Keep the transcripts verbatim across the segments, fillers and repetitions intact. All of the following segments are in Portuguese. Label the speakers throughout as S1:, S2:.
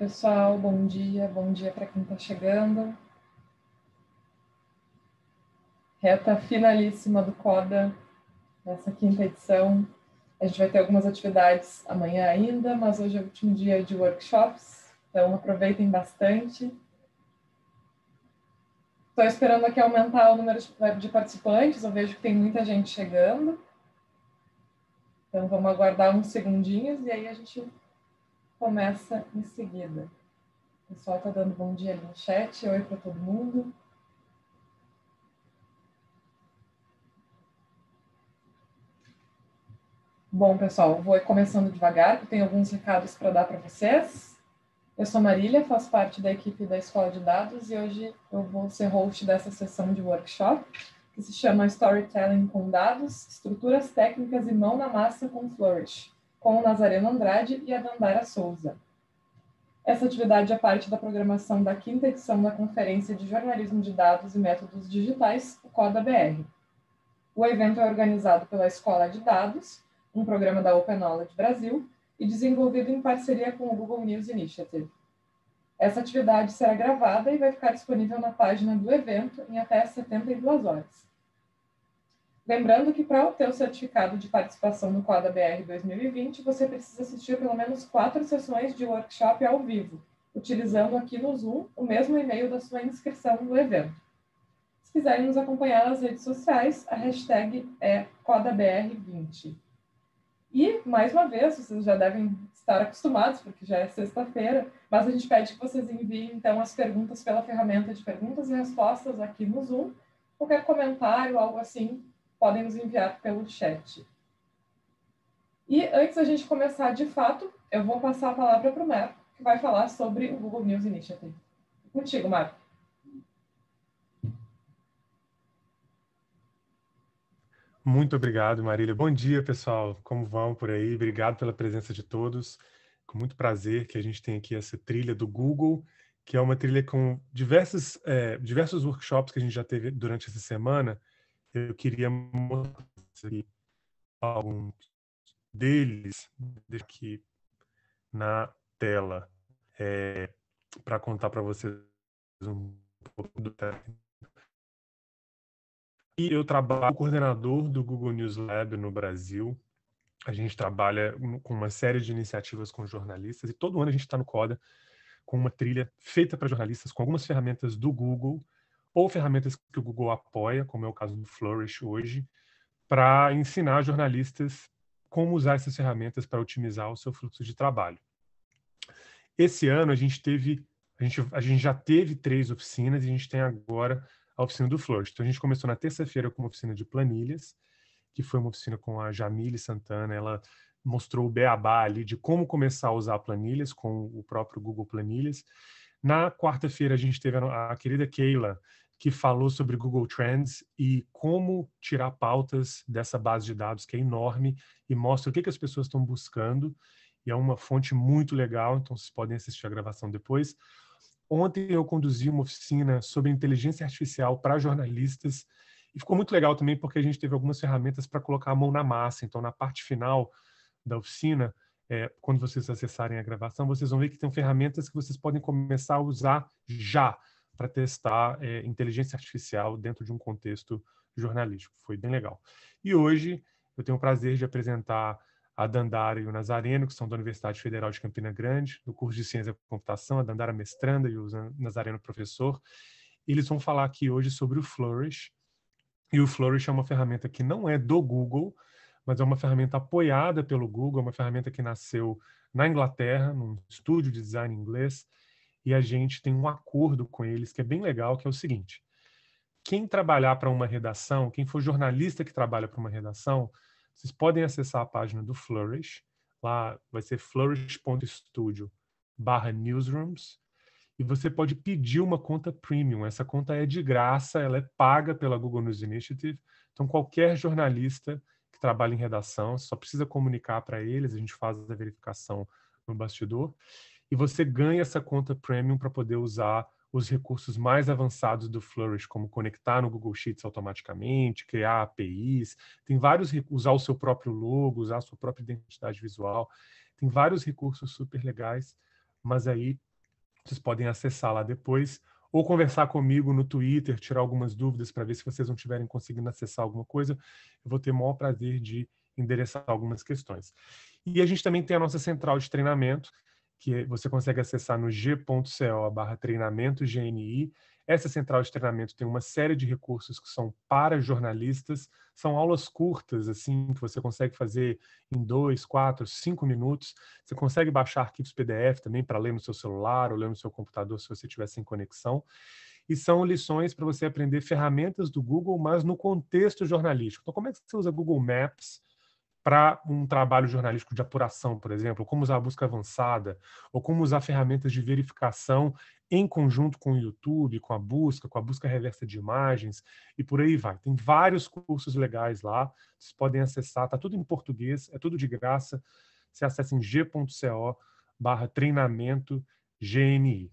S1: pessoal, bom dia, bom dia para quem está chegando. Reta finalíssima do CODA, nessa quinta edição. A gente vai ter algumas atividades amanhã ainda, mas hoje é o último dia de workshops, então aproveitem bastante. Estou esperando aqui aumentar o número de participantes, eu vejo que tem muita gente chegando. Então vamos aguardar uns segundinhos e aí a gente começa em seguida. O pessoal está dando bom dia ali no chat, oi para todo mundo. Bom, pessoal, vou começando devagar, porque tem alguns recados para dar para vocês. Eu sou Marília, faço parte da equipe da Escola de Dados e hoje eu vou ser host dessa sessão de workshop, que se chama Storytelling com Dados, Estruturas Técnicas e Mão na Massa com Flourish, com o Nazareno Andrade e a Dandara Souza. Essa atividade é parte da programação da quinta edição da Conferência de Jornalismo de Dados e Métodos Digitais, o CODA B R. O evento é organizado pela Escola de Dados, um programa da Open Knowledge Brasil, e desenvolvido em parceria com o Google News Initiative. Essa atividade será gravada e vai ficar disponível na página do evento em até setenta e duas horas. Lembrando que para obter o certificado de participação no CODA B R dois mil e vinte, você precisa assistir pelo menos quatro sessões de workshop ao vivo, utilizando aqui no Zoom o mesmo e-mail da sua inscrição no evento. Se quiserem nos acompanhar nas redes sociais, a hashtag é CODA B R vinte. E, mais uma vez, vocês já devem estar acostumados, porque já é sexta-feira, mas a gente pede que vocês enviem, então, as perguntas pela ferramenta de perguntas e respostas aqui no Zoom. Qualquer comentário, algo assim, podem nos enviar pelo chat. E, antes da gente começar de fato, eu vou passar a palavra para o Marco, que vai falar sobre o Google News Initiative. Contigo, Marco.
S2: Muito obrigado, Marília. Bom dia, pessoal. Como vão por aí? Obrigado pela presença de todos. Com muito prazer que a gente tem aqui essa trilha do Google, que é uma trilha com diversos, é, diversos workshops que a gente já teve durante essa semana. Eu queria mostrar aqui alguns deles aqui na tela, é, para contar para vocês um pouco do técnico. E eu trabalho como coordenador do Google News Lab no Brasil. A gente trabalha com uma série de iniciativas com jornalistas e todo ano a gente está no CODA com uma trilha feita para jornalistas com algumas ferramentas do Google ou ferramentas que o Google apoia, como é o caso do Flourish hoje, para ensinar jornalistas como usar essas ferramentas para otimizar o seu fluxo de trabalho. Esse ano a gente teve, a gente, a gente já teve três oficinas e a gente tem agora a oficina do Flourish. Então a gente começou na terça-feira com uma oficina de planilhas, que foi uma oficina com a Jamile Santana. Ela mostrou o beabá ali de como começar a usar planilhas com o próprio Google Planilhas. Na quarta-feira, a gente teve a, a querida Keila, que falou sobre Google Trends e como tirar pautas dessa base de dados, que é enorme, e mostra o que, que as pessoas estão buscando. E é uma fonte muito legal, então vocês podem assistir a gravação depois. Ontem eu conduzi uma oficina sobre inteligência artificial para jornalistas, e ficou muito legal também porque a gente teve algumas ferramentas para colocar a mão na massa. Então, na parte final da oficina, é, quando vocês acessarem a gravação, vocês vão ver que tem ferramentas que vocês podem começar a usar já para testar é, inteligência artificial dentro de um contexto jornalístico. Foi bem legal. E hoje eu tenho o prazer de apresentar a Dandara e o Nazareno, que são da Universidade Federal de Campina Grande, do curso de Ciência da Computação, a Dandara mestranda e o Nazareno professor. Eles vão falar aqui hoje sobre o Flourish. E o Flourish é uma ferramenta que não é do Google, mas é uma ferramenta apoiada pelo Google, é uma ferramenta que nasceu na Inglaterra, num estúdio de design inglês, e a gente tem um acordo com eles que é bem legal, que é o seguinte: quem trabalhar para uma redação, quem for jornalista que trabalha para uma redação, vocês podem acessar a página do Flourish, lá vai ser flourish ponto studio barra newsrooms, e você pode pedir uma conta premium. Essa conta é de graça, ela é paga pela Google News Initiative. Então, qualquer jornalista que trabalha em redação só precisa comunicar para eles, a gente faz a verificação no bastidor, e você ganha essa conta premium para poder usar os recursos mais avançados do Flourish, como conectar no Google Sheets automaticamente, criar A P Is, tem vários, usar o seu próprio logo, usar a sua própria identidade visual, tem vários recursos super legais, mas aí Vocês podem acessar lá depois ou conversar comigo no Twitter, tirar algumas dúvidas para ver se vocês não estiverem conseguindo acessar alguma coisa. Eu vou ter o maior prazer de endereçar algumas questões. E a gente também tem a nossa central de treinamento, que você consegue acessar no g.co barra treinamento G N I. Essa central de treinamento tem uma série de recursos que são para jornalistas, são aulas curtas, assim, que você consegue fazer em dois, quatro, cinco minutos. Você consegue baixar arquivos P D F também para ler no seu celular ou ler no seu computador se você estiver sem conexão. E são lições para você aprender ferramentas do Google, mas no contexto jornalístico. Então, como é que você usa Google Maps para um trabalho jornalístico de apuração, por exemplo, como usar a busca avançada, ou como usar ferramentas de verificação em conjunto com o YouTube, com a busca, com a busca reversa de imagens, e por aí vai. Tem vários cursos legais lá, vocês podem acessar, está tudo em português, é tudo de graça. Você acessa em g.co barra treinamento G N I.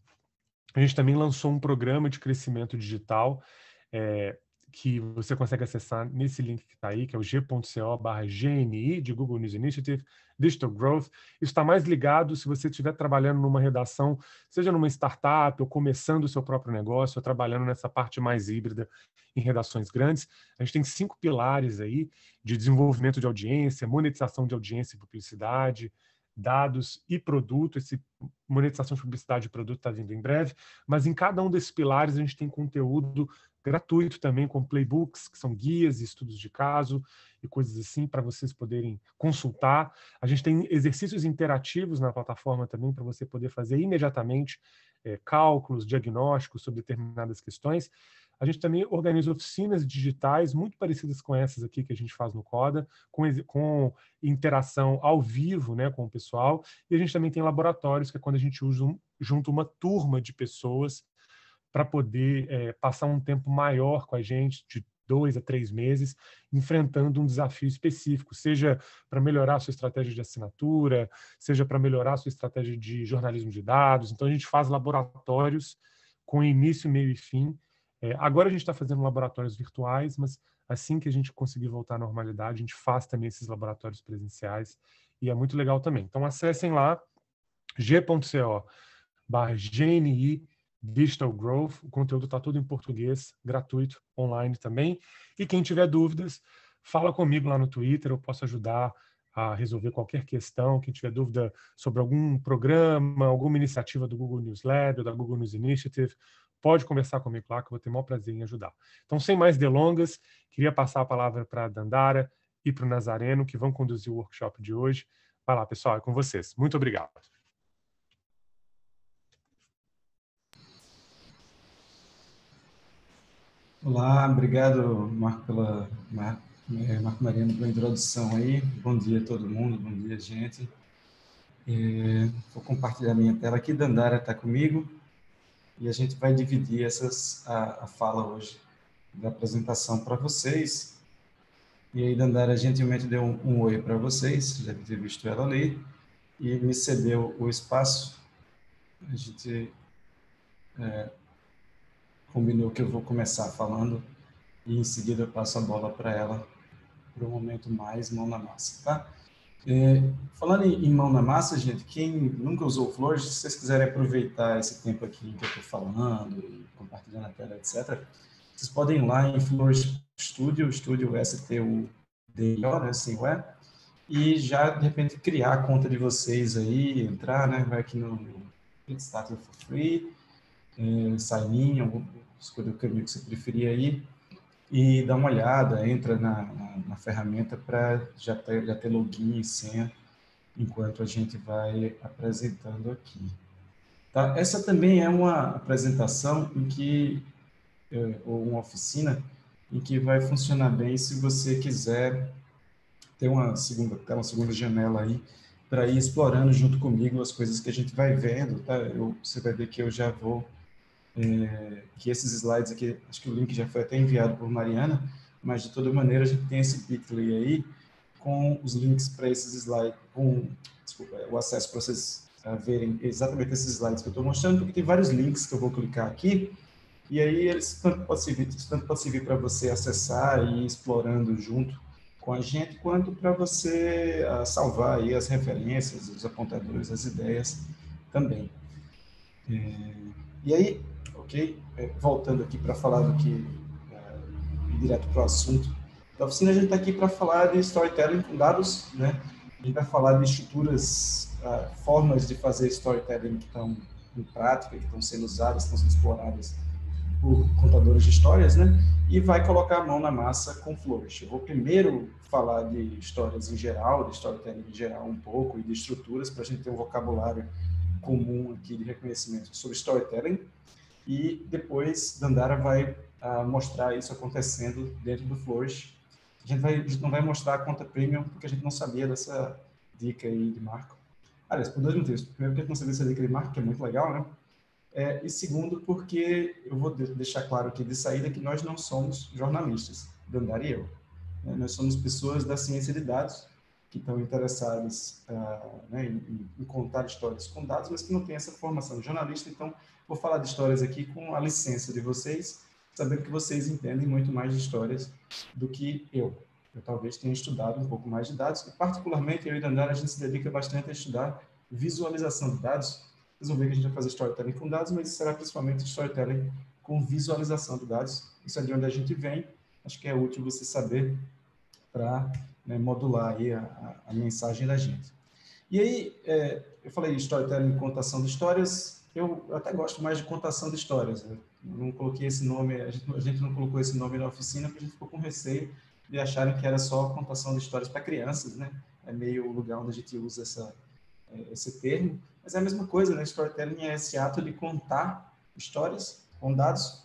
S2: A gente também lançou um programa de crescimento digital, é, que você consegue acessar nesse link que está aí, que é o g.co barra G N I, de Google News Initiative, Digital Growth. Isso está mais ligado se você estiver trabalhando numa redação, seja numa startup, ou começando o seu próprio negócio, ou trabalhando nessa parte mais híbrida em redações grandes. A gente tem cinco pilares aí de desenvolvimento de audiência, monetização de audiência e publicidade, dados e produto. Esse monetização de publicidade e produto está vindo em breve, mas em cada um desses pilares a gente tem conteúdo gratuito também, com playbooks, que são guias e estudos de caso e coisas assim, para vocês poderem consultar. A gente tem exercícios interativos na plataforma também, para você poder fazer imediatamente é, cálculos, diagnósticos sobre determinadas questões. A gente também organiza oficinas digitais muito parecidas com essas aqui que a gente faz no Coda, com, com interação ao vivo, né, com o pessoal. E a gente também tem laboratórios, que é quando a gente usa um, junto uma turma de pessoas para poder é, passar um tempo maior com a gente, de dois a três meses, enfrentando um desafio específico, seja para melhorar a sua estratégia de assinatura, seja para melhorar a sua estratégia de jornalismo de dados. Então, a gente faz laboratórios com início, meio e fim. É, agora a gente está fazendo laboratórios virtuais, mas assim que a gente conseguir voltar à normalidade, a gente faz também esses laboratórios presenciais, e é muito legal também. Então, acessem lá, g.co barra G N I Digital Growth. O conteúdo está todo em português, gratuito, online também. E quem tiver dúvidas, fala comigo lá no Twitter, eu posso ajudar a resolver qualquer questão. Quem tiver dúvida sobre algum programa, alguma iniciativa do Google News Lab ou da Google News Initiative, pode conversar comigo lá, que eu vou ter o maior prazer em ajudar. Então, sem mais delongas, queria passar a palavra para a Dandara e para o Nazareno, que vão conduzir o workshop de hoje. Vai lá, pessoal, é com vocês. Muito obrigado.
S3: Olá, obrigado, Marco, pela, Marco, Marco Mariano, pela introdução aí. Bom dia a todo mundo, bom dia, gente. É, vou compartilhar minha tela aqui, Dandara está comigo, e a gente vai dividir essas, a, a fala hoje da apresentação para vocês. E aí, Dandara gentilmente deu um, um oi para vocês, já deve ter visto ela ali, e me cedeu o espaço. A gente é, combinou que eu vou começar falando e em seguida eu passo a bola para ela para o momento mais mão na massa, tá? É, falando em, em mão na massa, gente, quem nunca usou Flores, se vocês quiserem aproveitar esse tempo aqui que eu estou falando e compartilhando a tela, etcétera, vocês podem ir lá em Flores Studio, Studio S T U D I O, né, sem o E, e já, de repente, criar a conta de vocês aí, entrar, né, vai aqui no Get Started for Free, é, sign in, escolha o caminho que você preferir aí, e dá uma olhada, entra na, na, na ferramenta para já ter, já ter login e senha enquanto a gente vai apresentando aqui. Tá? Essa também é uma apresentação em que, ou uma oficina, em que vai funcionar bem se você quiser ter uma segunda, ter uma segunda janela aí para ir explorando junto comigo as coisas que a gente vai vendo. Tá? Eu, você vai ver que eu já vou É, que esses slides aqui, acho que o link já foi até enviado por Mariana, mas de toda maneira a gente tem esse bit.ly aí com os links para esses slides, com, desculpa, o acesso para vocês uh, verem exatamente esses slides que eu estou mostrando, porque tem vários links que eu vou clicar aqui, e aí eles tanto pode servir, tanto pode servir para você acessar e ir explorando junto com a gente, quanto para você uh, salvar aí as referências, os apontadores, as ideias também. É, e aí, ok, é, voltando aqui para falar do que, é, direto para o assunto da oficina, a gente está aqui para falar de storytelling com dados, né? A gente vai falar de estruturas, uh, formas de fazer storytelling que estão em prática, que estão sendo usadas, estão sendo exploradas por contadores de histórias, né? E vai colocar a mão na massa com Flourish. Eu vou primeiro falar de histórias em geral, de storytelling em geral um pouco, e de estruturas, para a gente ter um vocabulário comum aqui de reconhecimento sobre storytelling. E depois, Dandara vai uh, mostrar isso acontecendo dentro do Flourish. A gente, vai, a gente não vai mostrar a conta premium, porque a gente não sabia dessa dica aí de Marco. Aliás, por dois motivos. Primeiro, porque a gente não sabia dessa dica de Marco, que é muito legal, né? É, e segundo, porque eu vou de deixar claro aqui de saída que nós não somos jornalistas, Dandara e eu. Né? Nós somos pessoas da ciência de dados que estão interessadas uh, né, em, em contar histórias com dados, mas que não têm essa formação de jornalista. Então, vou falar de histórias aqui com a licença de vocês, sabendo que vocês entendem muito mais de histórias do que eu. Eu talvez tenha estudado um pouco mais de dados, e particularmente eu e Dandara, a gente se dedica bastante a estudar visualização de dados. Vocês vão ver que a gente vai fazer storytelling com dados, mas será principalmente storytelling com visualização de dados. Isso é de onde a gente vem. Acho que é útil você saber para, né, modular aí a, a, a mensagem da gente. E aí, é, eu falei storytelling, contação de histórias. Eu até gosto mais de contação de histórias. Eu não coloquei esse nome, a gente, a gente não colocou esse nome na oficina porque a gente ficou com receio de acharem que era só contação de histórias para crianças, né? É meio o lugar onde a gente usa essa, esse termo. Mas é a mesma coisa, né? Storytelling é esse ato de contar histórias com dados.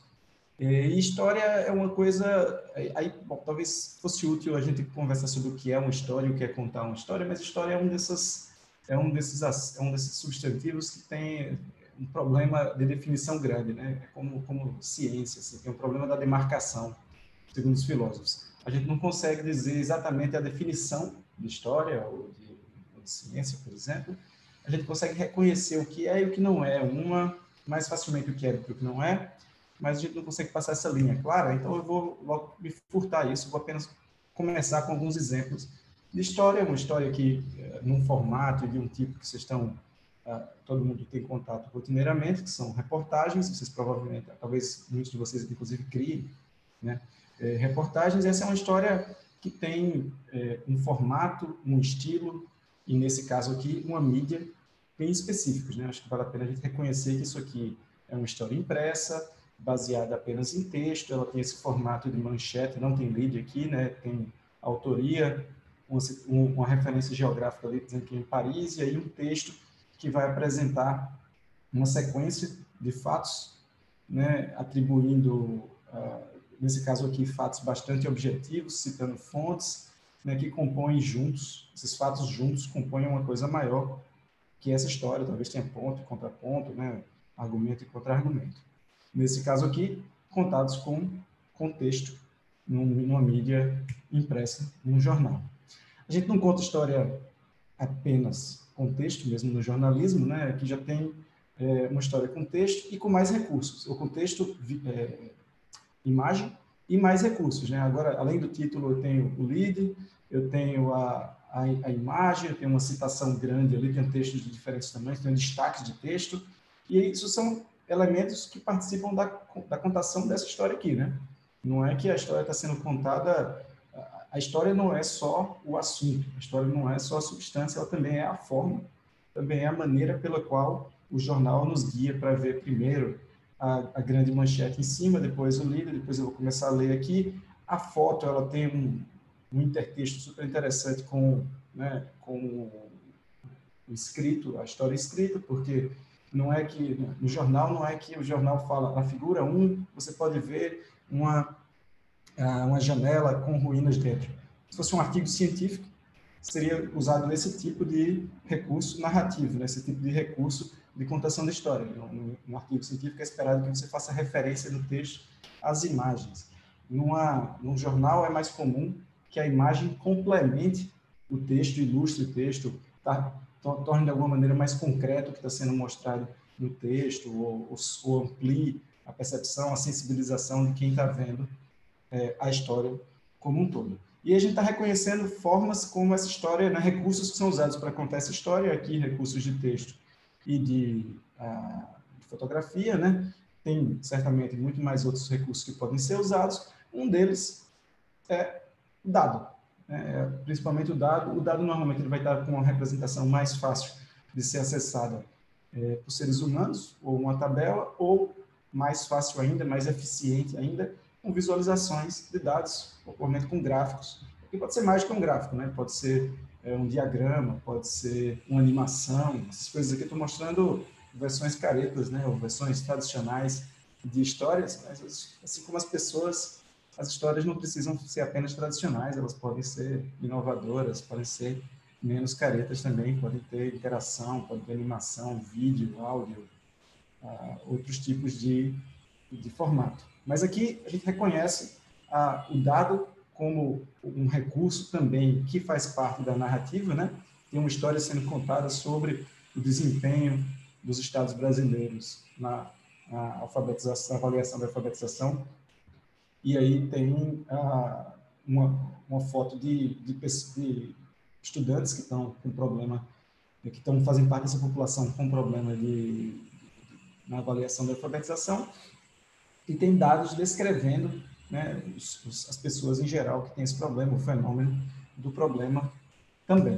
S3: E história é uma coisa... Aí, bom, talvez fosse útil a gente conversar sobre o que é uma história e o que é contar uma história, mas história é um desses, é um desses, é um desses substantivos que tem um problema de definição grande, né? É como, como ciência, assim, tem um problema da demarcação, segundo os filósofos. A gente não consegue dizer exatamente a definição de história ou de, ou de ciência, por exemplo. A gente consegue reconhecer o que é e o que não é, uma mais facilmente o que é do que o que não é, mas a gente não consegue passar essa linha clara, então eu vou logo me furtar isso, vou apenas começar com alguns exemplos de história, uma história que, num formato e de um tipo que vocês estão, uh, todo mundo tem contato rotineiramente, que são reportagens, vocês provavelmente, talvez muitos de vocês inclusive criem, né, é, reportagens. Essa é uma história que tem é, um formato, um estilo, e nesse caso aqui, uma mídia bem específicos, né? Acho que vale a pena a gente reconhecer que isso aqui é uma história impressa, baseada apenas em texto, ela tem esse formato de manchete, não tem lead aqui, né? Tem autoria, uma, uma referência geográfica ali dizendo que é em Paris, e aí um texto que vai apresentar uma sequência de fatos, né? Atribuindo, uh, nesse caso aqui, fatos bastante objetivos, citando fontes, né? Que compõem juntos, esses fatos juntos compõem uma coisa maior que essa história, talvez tenha ponto e contraponto, né? Argumento e contra-argumento. Nesse caso aqui, contados com contexto num, numa mídia impressa, num jornal. A gente não conta história apenas com texto, mesmo no jornalismo, né? Aqui já tem é, uma história com texto e com mais recursos. O contexto, é, imagem e mais recursos, né? Agora, além do título, eu tenho o lead, eu tenho a, a, a imagem, eu tenho uma citação grande ali, tem textos de diferentes tamanhos, tem destaques de texto, e isso são elementos que participam da, da contação dessa história aqui, né? Não é que a história está sendo contada... A história não é só o assunto, a história não é só a substância, ela também é a forma, também é a maneira pela qual o jornal nos guia para ver primeiro a, a grande manchete em cima, depois o líder, depois eu vou começar a ler aqui. A foto, ela tem um, um intertexto super interessante com, né, com o escrito, a história escrita, porque não é que, no jornal, não é que o jornal fala, na figura um, você pode ver uma, uma janela com ruínas dentro. Se fosse um artigo científico, seria usado esse tipo de recurso narrativo, né? Esse tipo de recurso de contação da história. No, no artigo científico é esperado que você faça referência no texto às imagens. Numa, num jornal é mais comum que a imagem complemente o texto, ilustre o texto, tá? Torne de alguma maneira mais concreto o que está sendo mostrado no texto, ou, ou, ou amplie a percepção, a sensibilização de quem está vendo é, a história como um todo. E a gente está reconhecendo formas como essa história, né, recursos que são usados para contar essa história, aqui recursos de texto e de, uh, de fotografia, né? Tem certamente muito mais outros recursos que podem ser usados. Um deles é o dado, né? Principalmente o dado. O dado normalmente ele vai estar com uma representação mais fácil de ser acessada é, por seres humanos, ou uma tabela, ou mais fácil ainda, mais eficiente ainda, com visualizações de dados, provavelmente com gráficos. E pode ser mais que um gráfico, né? Pode ser é, um diagrama, pode ser uma animação. Essas coisas aqui eu estou mostrando versões caretas, né? Ou versões tradicionais de histórias, mas assim como as pessoas, as histórias não precisam ser apenas tradicionais, elas podem ser inovadoras, podem ser menos caretas também, podem ter interação, podem ter animação, vídeo, áudio, uh, outros tipos de, de formato. Mas aqui a gente reconhece uh, o dado como um recurso também que faz parte da narrativa, né? Tem uma história sendo contada sobre o desempenho dos estados brasileiros na, na alfabetização, na avaliação da alfabetização. E aí tem uh, uma, uma foto de, de, de estudantes que estão com problema, que estão fazendo parte dessa população com problema de, na avaliação da alfabetização, e tem dados descrevendo, né, os, os, as pessoas em geral que têm esse problema, o fenômeno do problema também.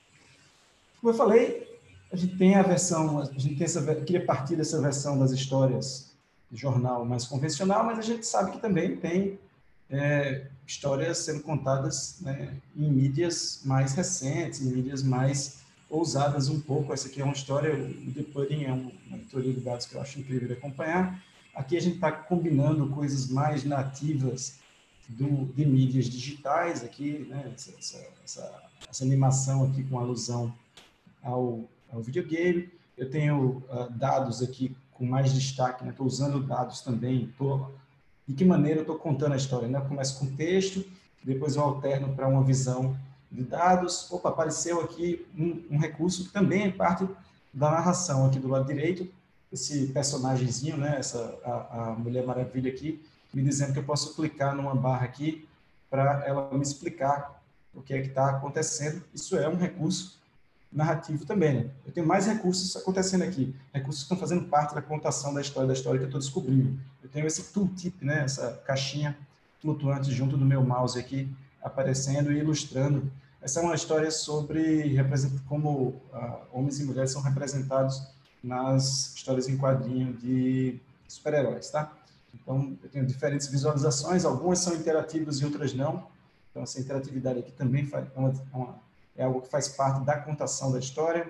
S3: Como eu falei, a gente tem a versão, a gente tem essa, queria partir dessa versão das histórias de jornal mais convencional, mas a gente sabe que também tem é, histórias sendo contadas, né, em mídias mais recentes, em mídias mais ousadas um pouco. Essa aqui é uma história, o The Pudding é uma teoria de dados que eu acho incrível de acompanhar. Aqui a gente está combinando coisas mais nativas do, de mídias digitais, aqui, né, essa, essa, essa, essa animação aqui com alusão ao, ao videogame. Eu tenho uh, dados aqui com mais destaque, né? Estou usando dados também. Tô, de que maneira eu estou contando a história, né? Eu começo com texto, depois eu alterno para uma visão de dados. Opa, apareceu aqui um, um recurso que também é parte da narração aqui do lado direito. Esse personagemzinho, né? Essa, a, a Mulher Maravilha aqui, me dizendo que eu posso clicar numa barra aqui para ela me explicar o que é que está acontecendo. Isso é um recurso narrativo também, né? Eu tenho mais recursos acontecendo aqui, recursos que estão fazendo parte da contação da história, da história que eu estou descobrindo. Eu tenho esse tooltip, né? Essa caixinha flutuante junto do meu mouse aqui, aparecendo e ilustrando. Essa é uma história sobre como uh, homens e mulheres são representados nas histórias em quadrinho de super-heróis, tá? Então, eu tenho diferentes visualizações, algumas são interativas e outras não. Então, essa interatividade aqui também faz uma, uma é algo que faz parte da contação da história.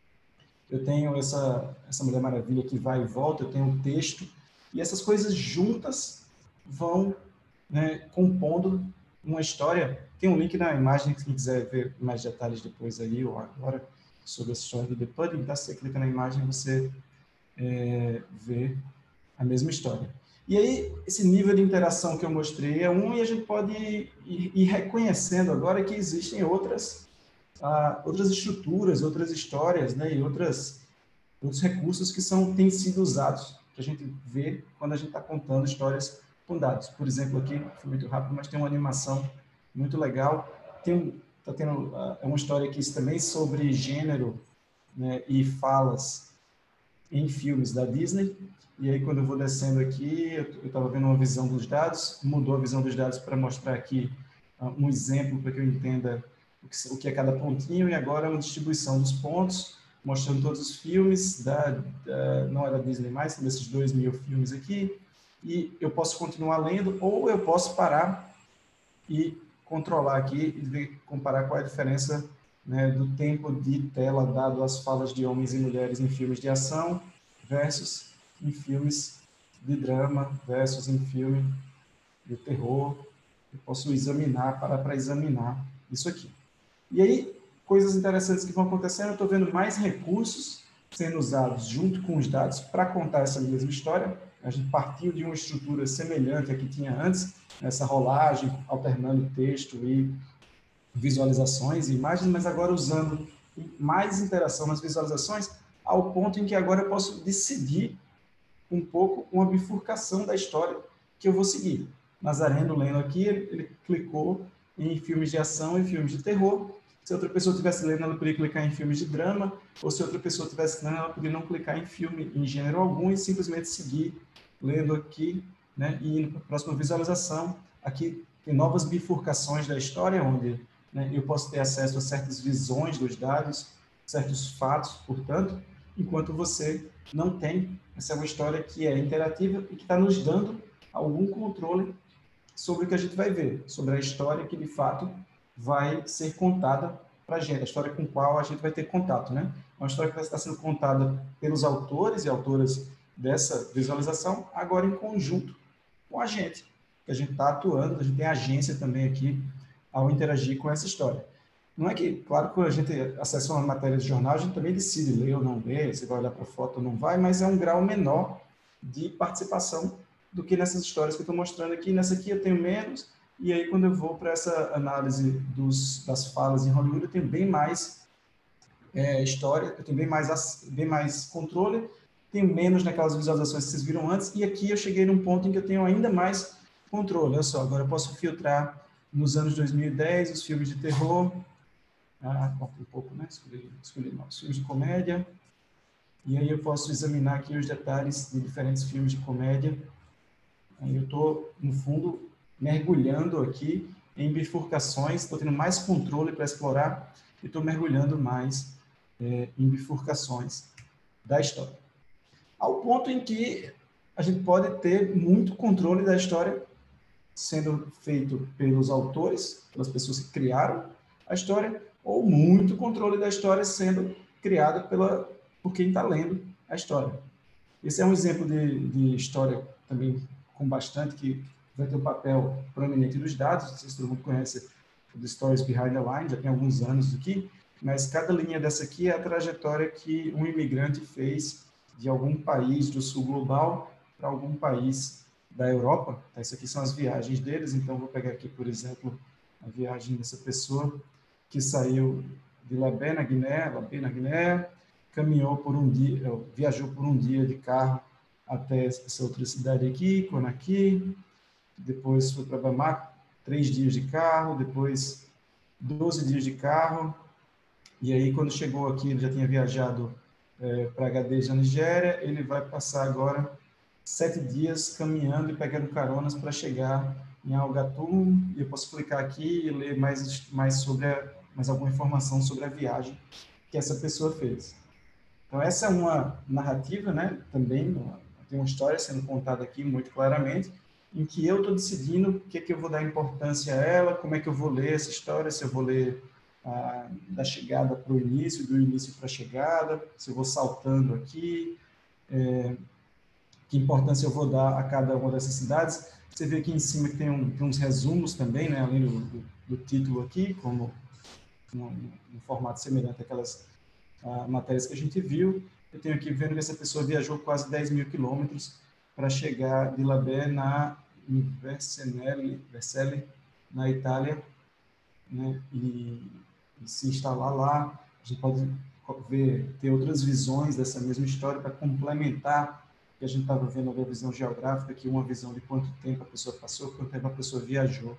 S3: Eu tenho essa, essa Mulher Maravilha que vai e volta, eu tenho um texto, e essas coisas juntas vão, né, compondo uma história. Tem um link na imagem, se quem quiser ver mais detalhes depois aí, ou agora, sobre a história do The Pudding, tá? Você clica na imagem e você é, vê a mesma história. E aí, esse nível de interação que eu mostrei é um, e a gente pode ir, ir, ir reconhecendo agora que existem outras Uh, outras estruturas, outras histórias, né, e outras, outros recursos que são, têm sido usados, que a gente vê quando a gente está contando histórias com dados. Por exemplo, aqui, foi muito rápido, mas tem uma animação muito legal. Tem, tá tendo, uh, é uma história aqui também sobre gênero, né, e falas em filmes da Disney. E aí, quando eu vou descendo aqui, eu estava vendo uma visão dos dados, mudou a visão dos dados para mostrar aqui uh, um exemplo para que eu entenda o que é cada pontinho, e agora é uma distribuição dos pontos, mostrando todos os filmes, da, da, não é da Disney mais, são desses dois mil filmes aqui, e eu posso continuar lendo, ou eu posso parar e controlar aqui, e ver, comparar qual é a diferença, né, do tempo de tela dado às falas de homens e mulheres em filmes de ação, versus em filmes de drama, versus em filme de terror. Eu posso examinar, parar para examinar isso aqui. E aí, coisas interessantes que vão acontecendo, eu estou vendo mais recursos sendo usados junto com os dados para contar essa mesma história. A gente partiu de uma estrutura semelhante à que tinha antes, essa rolagem, alternando texto e visualizações e imagens, mas agora usando mais interação nas visualizações, ao ponto em que agora eu posso decidir um pouco uma bifurcação da história que eu vou seguir. Nazareno, lendo aqui, ele, ele clicou em filmes de ação e filmes de terror. Se outra pessoa estivesse lendo, ela poderia clicar em filmes de drama, ou se outra pessoa estivesse lendo, ela poderia não clicar em filme em gênero algum e simplesmente seguir lendo aqui, né, e indo para a próxima visualização. Aqui tem novas bifurcações da história, onde, né, eu posso ter acesso a certas visões dos dados, certos fatos, portanto, enquanto você não tem. Essa é uma história que é interativa e que está nos dando algum controle sobre o que a gente vai ver, sobre a história que, de fato, vai ser contada para a gente, a história com a qual a gente vai ter contato, né? Uma história que vai estar sendo contada pelos autores e autoras dessa visualização, agora em conjunto com a gente, que a gente está atuando, a gente tem agência também aqui ao interagir com essa história. Não é que, claro, que a gente acessa uma matéria de jornal, a gente também decide ler ou não ler, se vai olhar para a foto ou não vai, mas é um grau menor de participação do que nessas histórias que eu estou mostrando aqui. Nessa aqui eu tenho menos, e aí quando eu vou para essa análise dos, das falas em Hollywood, eu tenho bem mais é, história, eu tenho bem mais, bem mais controle, tenho menos naquelas visualizações que vocês viram antes, e aqui eu cheguei num ponto em que eu tenho ainda mais controle. Olha só, agora eu posso filtrar nos anos dois mil e dez os filmes de terror, ah, um pouco, né? Escolhi, escolhi não, os filmes de comédia, e aí eu posso examinar aqui os detalhes de diferentes filmes de comédia. Aí eu estou, no fundo, mergulhando aqui em bifurcações, estou tendo mais controle para explorar e estou mergulhando mais é, em bifurcações da história. Ao ponto em que a gente pode ter muito controle da história sendo feito pelos autores, pelas pessoas que criaram a história, ou muito controle da história sendo criada pela, por quem está lendo a história. Esse é um exemplo de, de história também com bastante, que vai ter um papel proeminente dos dados. Não sei se todo mundo conhece o The Stories Behind the Line, já tem alguns anos aqui, mas cada linha dessa aqui é a trajetória que um imigrante fez de algum país do sul global para algum país da Europa. Isso aqui são as viagens deles, então vou pegar aqui, por exemplo, a viagem dessa pessoa que saiu de Labé, na Guiné, Labé, na Guiné, caminhou por um dia, viajou por um dia de carro até essa outra cidade aqui, Conakry, depois foi para Bamako, três dias de carro, depois doze dias de carro, e aí quando chegou aqui, ele já tinha viajado é, para Agadez, na Nigéria, ele vai passar agora sete dias caminhando e pegando caronas para chegar em Algatum, e eu posso clicar aqui e ler mais, mais, sobre a, mais alguma informação sobre a viagem que essa pessoa fez. Então, essa é uma narrativa, né, também, tem uma história sendo contada aqui muito claramente, em que eu estou decidindo o que é que eu vou dar importância a ela, como é que eu vou ler essa história, se eu vou ler ah, da chegada para o início, do início para a chegada, se eu vou saltando aqui, é, que importância eu vou dar a cada uma dessas cidades. Você vê aqui em cima que tem, um, tem uns resumos também, né, além do, do, do título aqui, como no, no formato semelhante àquelas ah, matérias que a gente viu. Eu tenho aqui vendo que essa pessoa viajou quase dez mil quilômetros para chegar de Labé na Vercelli, Vercelli, na Itália, né, e, e se instalar lá. A gente pode ver, ter outras visões dessa mesma história para complementar que a gente estava vendo a visão geográfica, aqui uma visão de quanto tempo a pessoa passou, quanto tempo a pessoa viajou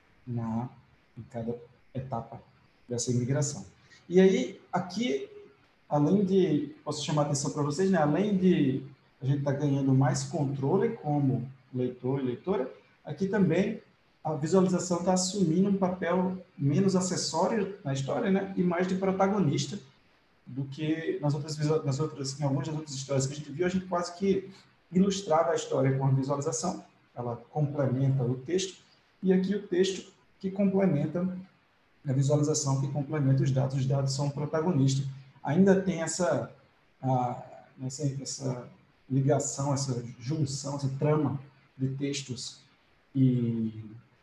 S3: na, em cada etapa dessa imigração. E aí, aqui, além de, posso chamar a atenção para vocês, né? Além de a gente estar tá ganhando mais controle como leitor e leitora, aqui também a visualização está assumindo um papel menos acessório na história, né? E mais de protagonista do que nas outras, nas outras, em algumas das outras histórias que a gente viu, a gente quase que ilustrava a história com a visualização, ela complementa o texto, e aqui o texto que complementa a visualização, que complementa os dados. Os dados são o protagonista. Ainda tem essa, a, essa, essa ligação, essa junção, essa trama de textos e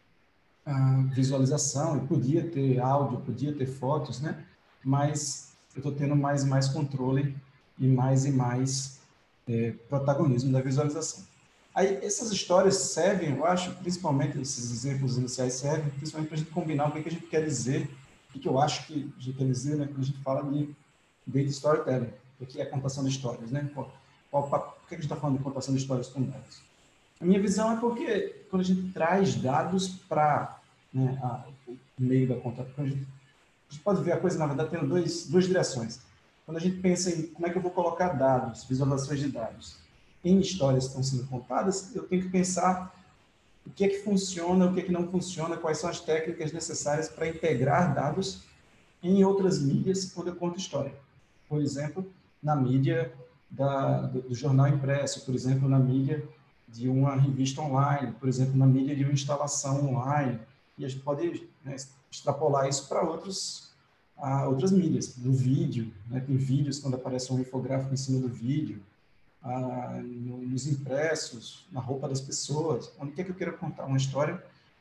S3: a visualização, e podia ter áudio, podia ter fotos, né? Mas eu estou tendo mais e mais controle e mais e mais é, protagonismo da visualização. Aí, essas histórias servem, eu acho, principalmente, esses exemplos iniciais servem, principalmente para a gente combinar o que, é que a gente quer dizer, o que eu acho que a gente quer dizer, né, quando a gente fala de data storytelling, o que é a contação de histórias, né? Qual, qual, por que a gente está falando de contação de histórias com dados? A minha visão é porque quando a gente traz dados para, né, o meio da conta, quando a gente gente pode ver a coisa, na verdade, tendo dois, duas direções. Quando a gente pensa em como é que eu vou colocar dados, visualizações de dados, em histórias que estão sendo contadas, eu tenho que pensar o que é que funciona, o que é que não funciona, quais são as técnicas necessárias para integrar dados em outras mídias quando eu conto história. Por exemplo, na mídia da, do, do jornal impresso, por exemplo, na mídia de uma revista online, por exemplo, na mídia de uma instalação online. E a gente pode, né, extrapolar isso para outros, a outras mídias, do vídeo, né? Tem vídeos quando aparece um infográfico em cima do vídeo, ah, no, nos impressos, na roupa das pessoas, onde quer que eu queira contar uma história,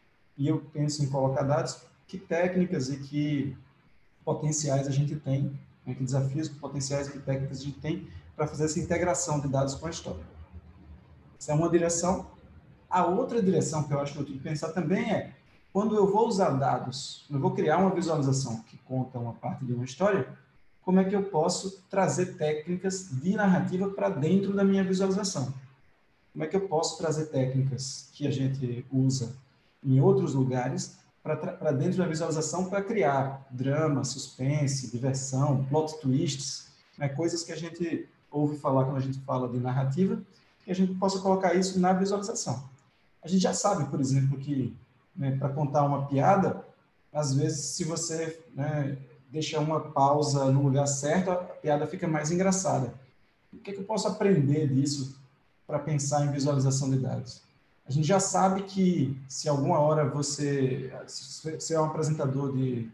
S3: e eu penso em colocar dados, que técnicas e que potenciais a gente tem, né, que desafios, que potenciais e que técnicas a gente tem para fazer essa integração de dados com a história. Essa é uma direção. A outra direção que eu acho que eu tenho que pensar também é, quando eu vou usar dados, eu vou criar uma visualização que conta uma parte de uma história, como é que eu posso trazer técnicas de narrativa para dentro da minha visualização? Como é que eu posso trazer técnicas que a gente usa em outros lugares para dentro da visualização para criar drama, suspense, diversão, plot twists, né, coisas que a gente ouve falar quando a gente fala de narrativa, que a gente possa colocar isso na visualização. A gente já sabe, por exemplo, que, né, para contar uma piada, às vezes, se você, né, deixa uma pausa no lugar certo, a piada fica mais engraçada. O que é que eu posso aprender disso para pensar em visualização de dados? A gente já sabe que, se alguma hora você, se você é um apresentador de,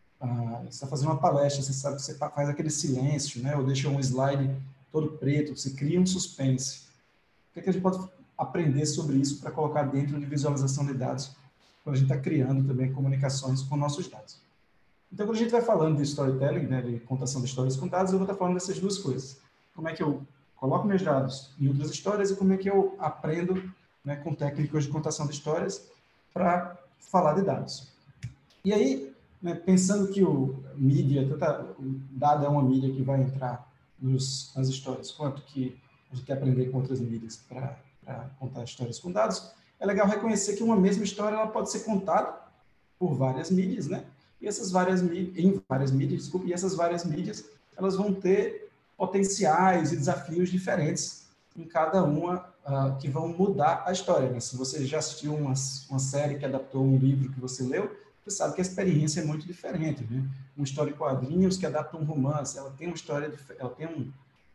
S3: uh, você está fazendo uma palestra, você sabe que você faz aquele silêncio, né, ou deixa um slide todo preto, você cria um suspense. O que é que a gente pode aprender sobre isso para colocar dentro de visualização de dados, quando a gente está criando também comunicações com nossos dados? Então, quando a gente vai falando de storytelling, né, de contação de histórias com dados, eu vou estar falando dessas duas coisas. Como é que eu coloco meus dados em outras histórias e como é que eu aprendo, né, com técnicas de contação de histórias para falar de dados. E aí, né, pensando que o mídia, tanto o dado é uma mídia que vai entrar nos, nas histórias, quanto que a gente quer aprender com outras mídias para contar histórias com dados, é legal reconhecer que uma mesma história ela pode ser contada por várias mídias, né? E essas várias mídias, em várias mídias, desculpa, e essas várias mídias, elas vão ter potenciais e desafios diferentes em cada uma, uh, que vão mudar a história, né? Se você já assistiu uma, uma série que adaptou um livro que você leu, você sabe que a experiência é muito diferente, né? Uma história em quadrinhos que adapta um romance, ela tem uma história, ela tem um,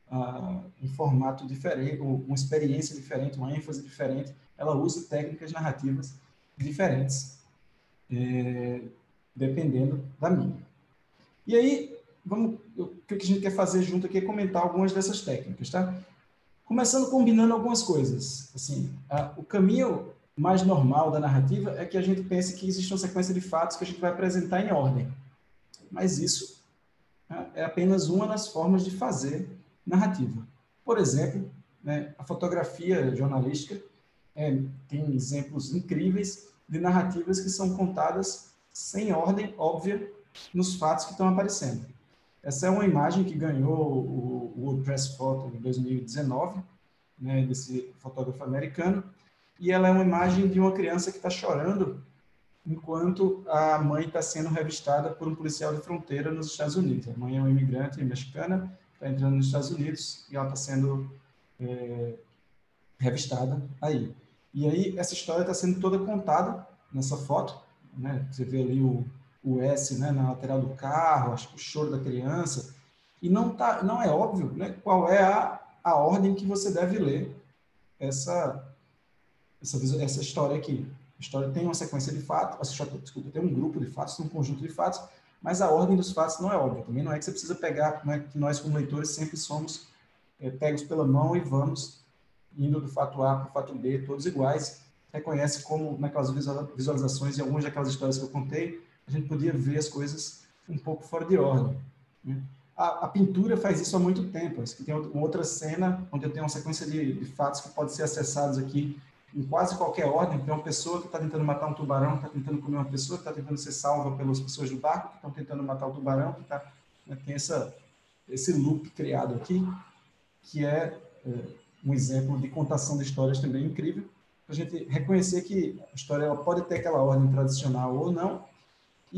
S3: uh, um formato diferente, uma experiência diferente, uma ênfase diferente, ela usa técnicas narrativas diferentes, é, dependendo da mídia. E aí, vamos, o que a gente quer fazer junto aqui é comentar algumas dessas técnicas, tá? Começando combinando algumas coisas. Assim, a, o caminho mais normal da narrativa é que a gente pense que existe uma sequência de fatos que a gente vai apresentar em ordem. Mas isso, né, é apenas uma das formas de fazer narrativa. Por exemplo, né, a fotografia jornalística é, tem exemplos incríveis de narrativas que são contadas sem ordem óbvia nos fatos que estão aparecendo. Essa é uma imagem que ganhou o World Press Photo em dois mil e dezenove, né, desse fotógrafo americano, e ela é uma imagem de uma criança que está chorando enquanto a mãe está sendo revistada por um policial de fronteira nos Estados Unidos. A mãe é uma imigrante mexicana, está entrando nos Estados Unidos e ela está sendo é, revistada aí. E aí essa história está sendo toda contada nessa foto, né? Você vê ali o, o S, né, na lateral do carro, acho que o choro da criança, e não, tá, não é óbvio, né, qual é a, a ordem que você deve ler essa, essa, essa história aqui. A história tem uma sequência de fatos, história, desculpa, tem um grupo de fatos, tem um conjunto de fatos, mas a ordem dos fatos não é óbvia. Também não é que você precisa pegar, não é que nós como leitores sempre somos é, pegos pela mão e vamos indo do fato A para o fato B, todos iguais. Reconhece como, naquelas visualizações e algumas daquelas histórias que eu contei, a gente podia ver as coisas um pouco fora de ordem, né? A, a pintura faz isso há muito tempo. Aqui tem uma outra cena onde eu tenho uma sequência de, de fatos que podem ser acessados aqui em quase qualquer ordem. Tem uma pessoa que está tentando matar um tubarão, que está tentando comer uma pessoa, que está tentando ser salva pelas pessoas do barco, que estão tentando matar o tubarão, que tá, né, tem essa, esse loop criado aqui, que é, é um exemplo de contação de histórias também incrível, para a gente reconhecer que a história ela pode ter aquela ordem tradicional ou não, e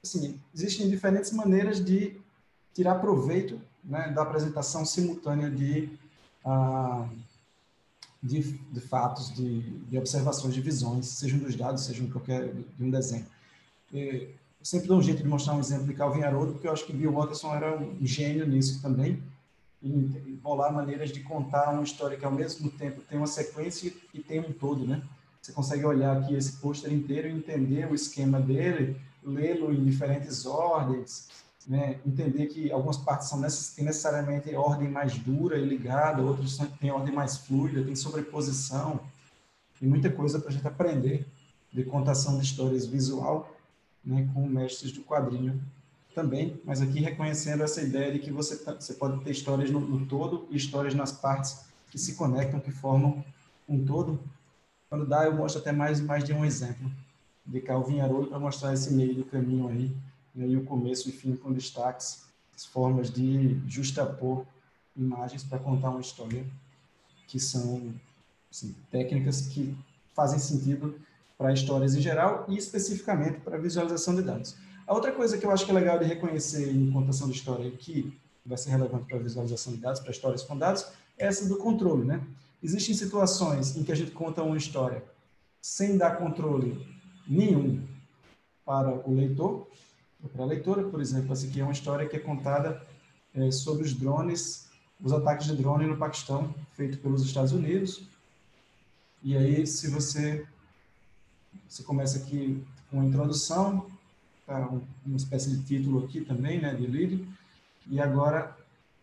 S3: assim, existem diferentes maneiras de tirar proveito, né, da apresentação simultânea de, ah, de, de fatos, de, de observações, de visões, sejam dos dados, sejam de qualquer de um desenho. Eu sempre dou um jeito de mostrar um exemplo de Calvin Haroldo, porque eu acho que Bill Watterson era um gênio nisso também, em bolar maneiras de contar uma história que, ao mesmo tempo, tem uma sequência e tem um todo, né? Você consegue olhar aqui esse pôster inteiro e entender o esquema dele, lê-lo em diferentes ordens, né? Entender que algumas partes são necess- têm necessariamente ordem mais dura e ligada, outras têm ordem mais fluida, tem sobreposição, e muita coisa para a gente aprender de contação de histórias visual, né, com mestres do quadrinho também, mas aqui reconhecendo essa ideia de que você, você pode ter histórias no, no todo e histórias nas partes que se conectam, que formam um todo. Quando dá, eu mostro até mais, mais de um exemplo de Calvin Haroldo para mostrar esse meio do caminho aí, né, e o começo e fim com destaques, as formas de justapor imagens para contar uma história, que são, assim, técnicas que fazem sentido para histórias em geral e especificamente para visualização de dados. A outra coisa que eu acho que é legal de reconhecer em contação de história, que vai ser relevante para a visualização de dados, para histórias com dados, é essa do controle, né? Existem situações em que a gente conta uma história sem dar controle nenhum para o leitor, ou para a leitora, por exemplo. Essa aqui é uma história que é contada é, sobre os drones, os ataques de drone no Paquistão, feito pelos Estados Unidos. E aí, se você, você começa aqui com a introdução, tá, uma espécie de título aqui também, né, de lead, e agora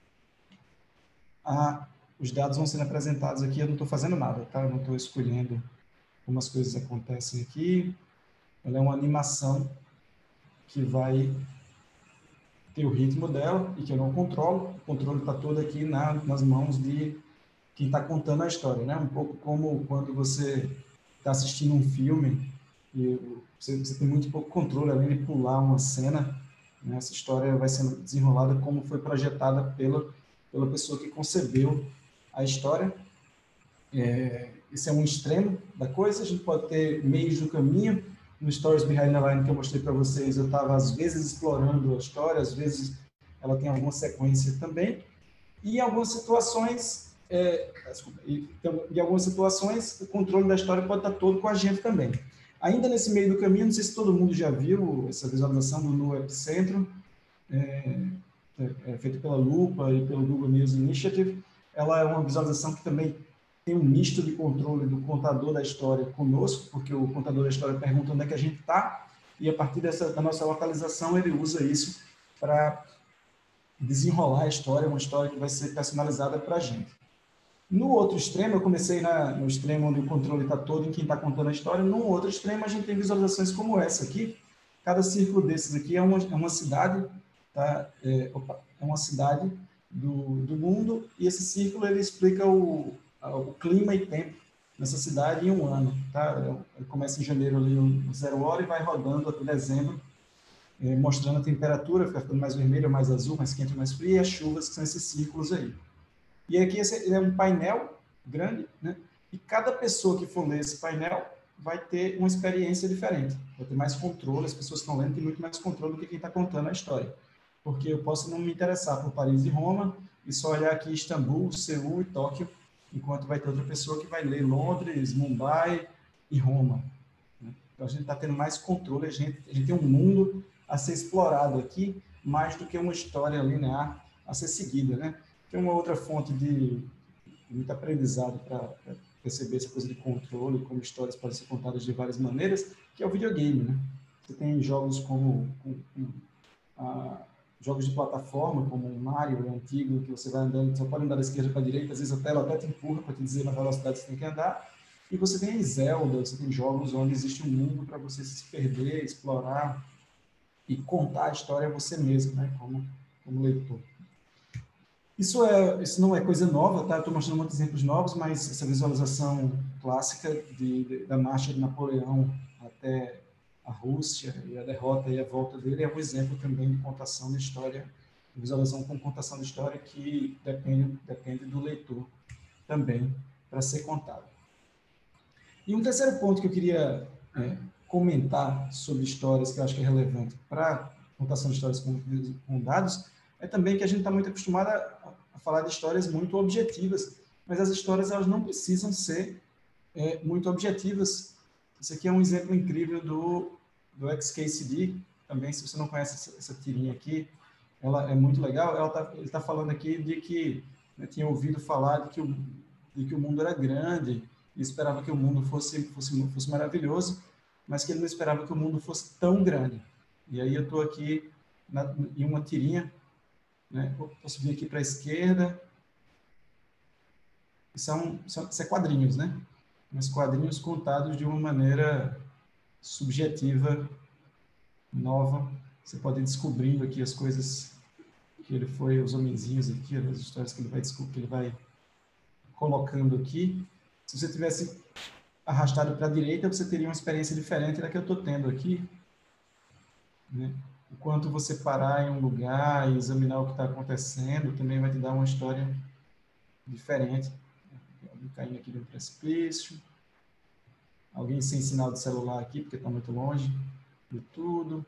S3: a, os dados vão sendo apresentados aqui. Eu não estou fazendo nada, tá? Eu não estou escolhendo como as coisas acontecem aqui. Ela é uma animação que vai ter o ritmo dela e que eu não controlo. O controle está todo aqui na, nas mãos de quem está contando a história, né? Um pouco como quando você está assistindo um filme e você, você tem muito pouco controle, além de pular uma cena, né? Essa história vai sendo desenrolada como foi projetada pela, pela pessoa que concebeu a história. É, esse é um extremo da coisa. A gente pode ter meios do caminho. No Stories Behind the Line que eu mostrei para vocês, eu estava às vezes explorando a história, às vezes ela tem alguma sequência também. E em algumas situações, é, desculpa, e, então, em algumas situações, o controle da história pode estar todo com a gente também. Ainda nesse meio do caminho, não sei se todo mundo já viu essa visualização do No Epicentro, é, é, é feita pela Lupa e pelo Google News Initiative. Ela é uma visualização que também tem um misto de controle do contador da história conosco, porque o contador da história pergunta onde é que a gente está, e a partir dessa, da nossa localização ele usa isso para desenrolar a história, uma história que vai ser personalizada para a gente. No outro extremo, eu comecei na, no extremo onde o controle está todo em quem está contando a história. No outro extremo, a gente tem visualizações como essa aqui. Cada círculo desses aqui é uma, é uma cidade, tá? é, opa, é uma cidade do, do mundo, e esse círculo ele explica o, o clima e tempo nessa cidade em um ano. Tá? Ele começa em janeiro, ali, no zero hora, e vai rodando até dezembro, é, mostrando a temperatura, fica ficando mais vermelho, mais azul, mais quente, mais frio, e as chuvas, que são esses círculos aí. E aqui esse é um painel grande, né? E cada pessoa que for ler esse painel vai ter uma experiência diferente, vai ter mais controle, as pessoas que estão lendo têm muito mais controle do que quem está contando a história. Porque eu posso não me interessar por Paris e Roma e só olhar aqui Istambul, Seul e Tóquio, enquanto vai ter outra pessoa que vai ler Londres, Mumbai e Roma. Né? Então a gente está tendo mais controle, a gente, a gente tem um mundo a ser explorado aqui, mais do que uma história linear a ser seguida, né? Tem uma outra fonte de, de muito aprendizado para perceber essa coisa de controle, como histórias podem ser contadas de várias maneiras, que é o videogame, né? Você tem jogos como com, com, a, jogos de plataforma, como o Mario, o antigo, que você vai andando, só pode andar da esquerda para a direita, às vezes a tela até te empurra para te dizer na velocidade que você tem que andar. E você tem Zelda, você tem jogos onde existe um mundo para você se perder, explorar e contar a história você mesmo, né? Como, como leitor. Isso, é, isso não é coisa nova, tá? Estou mostrando muitos exemplos novos, mas essa visualização clássica de, de, da marcha de Napoleão até a Rússia e a derrota e a volta dele é um exemplo também de contação de história, de visualização com contação de história que depende, depende do leitor também para ser contado. E um terceiro ponto que eu queria é, comentar sobre histórias que eu acho que é relevante para contação de histórias com, com dados, é também que a gente está muito acostumado a, a falar de histórias muito objetivas, mas as histórias elas não precisam ser é, muito objetivas. Isso aqui é um exemplo incrível do, do X K C D, também, se você não conhece essa, essa tirinha aqui, ela é muito legal. Ela tá, ele está falando aqui de que né, tinha ouvido falar de que, o, de que o mundo era grande e esperava que o mundo fosse, fosse, fosse maravilhoso, mas que ele não esperava que o mundo fosse tão grande. E aí eu estou aqui na, em uma tirinha, né? Vou subir aqui para a esquerda. São, são, são quadrinhos, né? Mas quadrinhos contados de uma maneira subjetiva, nova. Você pode ir descobrindo aqui as coisas que ele foi, os homenzinhos aqui, as histórias que ele vai descobrir, que ele vai colocando aqui. Se você tivesse arrastado para a direita, você teria uma experiência diferente da que eu estou tendo aqui, né? O quanto você parar em um lugar e examinar o que está acontecendo, também vai te dar uma história diferente. Alguém caindo aqui de um precipício, alguém sem sinal de celular aqui, porque está muito longe de tudo.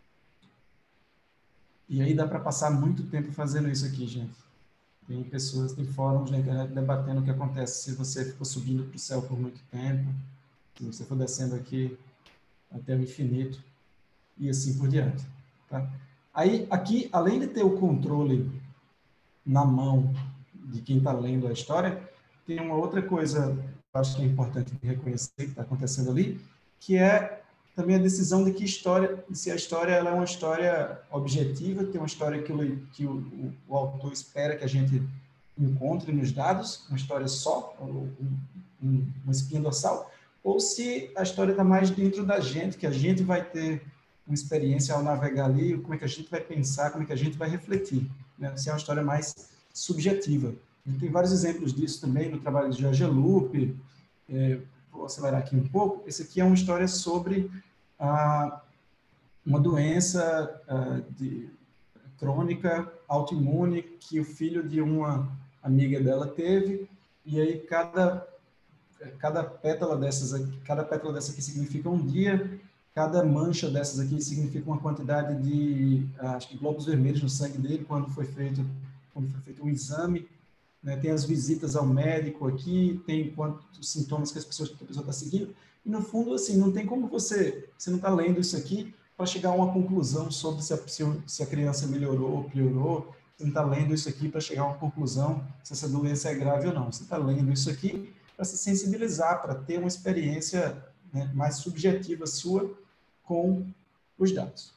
S3: E aí dá para passar muito tempo fazendo isso aqui, gente. Tem pessoas, tem fóruns na internet debatendo o que acontece se você ficou subindo para o céu por muito tempo, se você for descendo aqui até o infinito, e assim por diante. Tá? Aí, aqui, além de ter o controle na mão de quem está lendo a história, tem uma outra coisa que eu acho que é importante reconhecer que está acontecendo ali, que é também a decisão de que história, se a história ela é uma história objetiva, tem uma história que, o, que o, o, o autor espera que a gente encontre nos dados, uma história só, um, um, uma espinha dorsal, ou se a história está mais dentro da gente, que a gente vai ter uma experiência ao navegar ali, como é que a gente vai pensar, como é que a gente vai refletir, né? Se é uma história mais subjetiva. A gente tem vários exemplos disso também no trabalho de George Lupe. É, vou acelerar aqui um pouco. Esse aqui é uma história sobre ah, uma doença ah, de, crônica autoimune que o filho de uma amiga dela teve, e aí cada cada pétala dessas aqui, cada pétala dessa aqui significa um dia, cada mancha dessas aqui significa uma quantidade de, acho que glóbulos vermelhos no sangue dele quando foi feito, quando foi feito um exame, né? Tem as visitas ao médico aqui, tem quantos sintomas que as pessoas que a pessoa está seguindo, e no fundo assim não tem como você, você não está lendo isso aqui para chegar a uma conclusão sobre se a, se a criança melhorou ou piorou, você não está lendo isso aqui para chegar a uma conclusão se essa doença é grave ou não, você está lendo isso aqui para se sensibilizar, para ter uma experiência, né, mais subjetiva sua com os dados.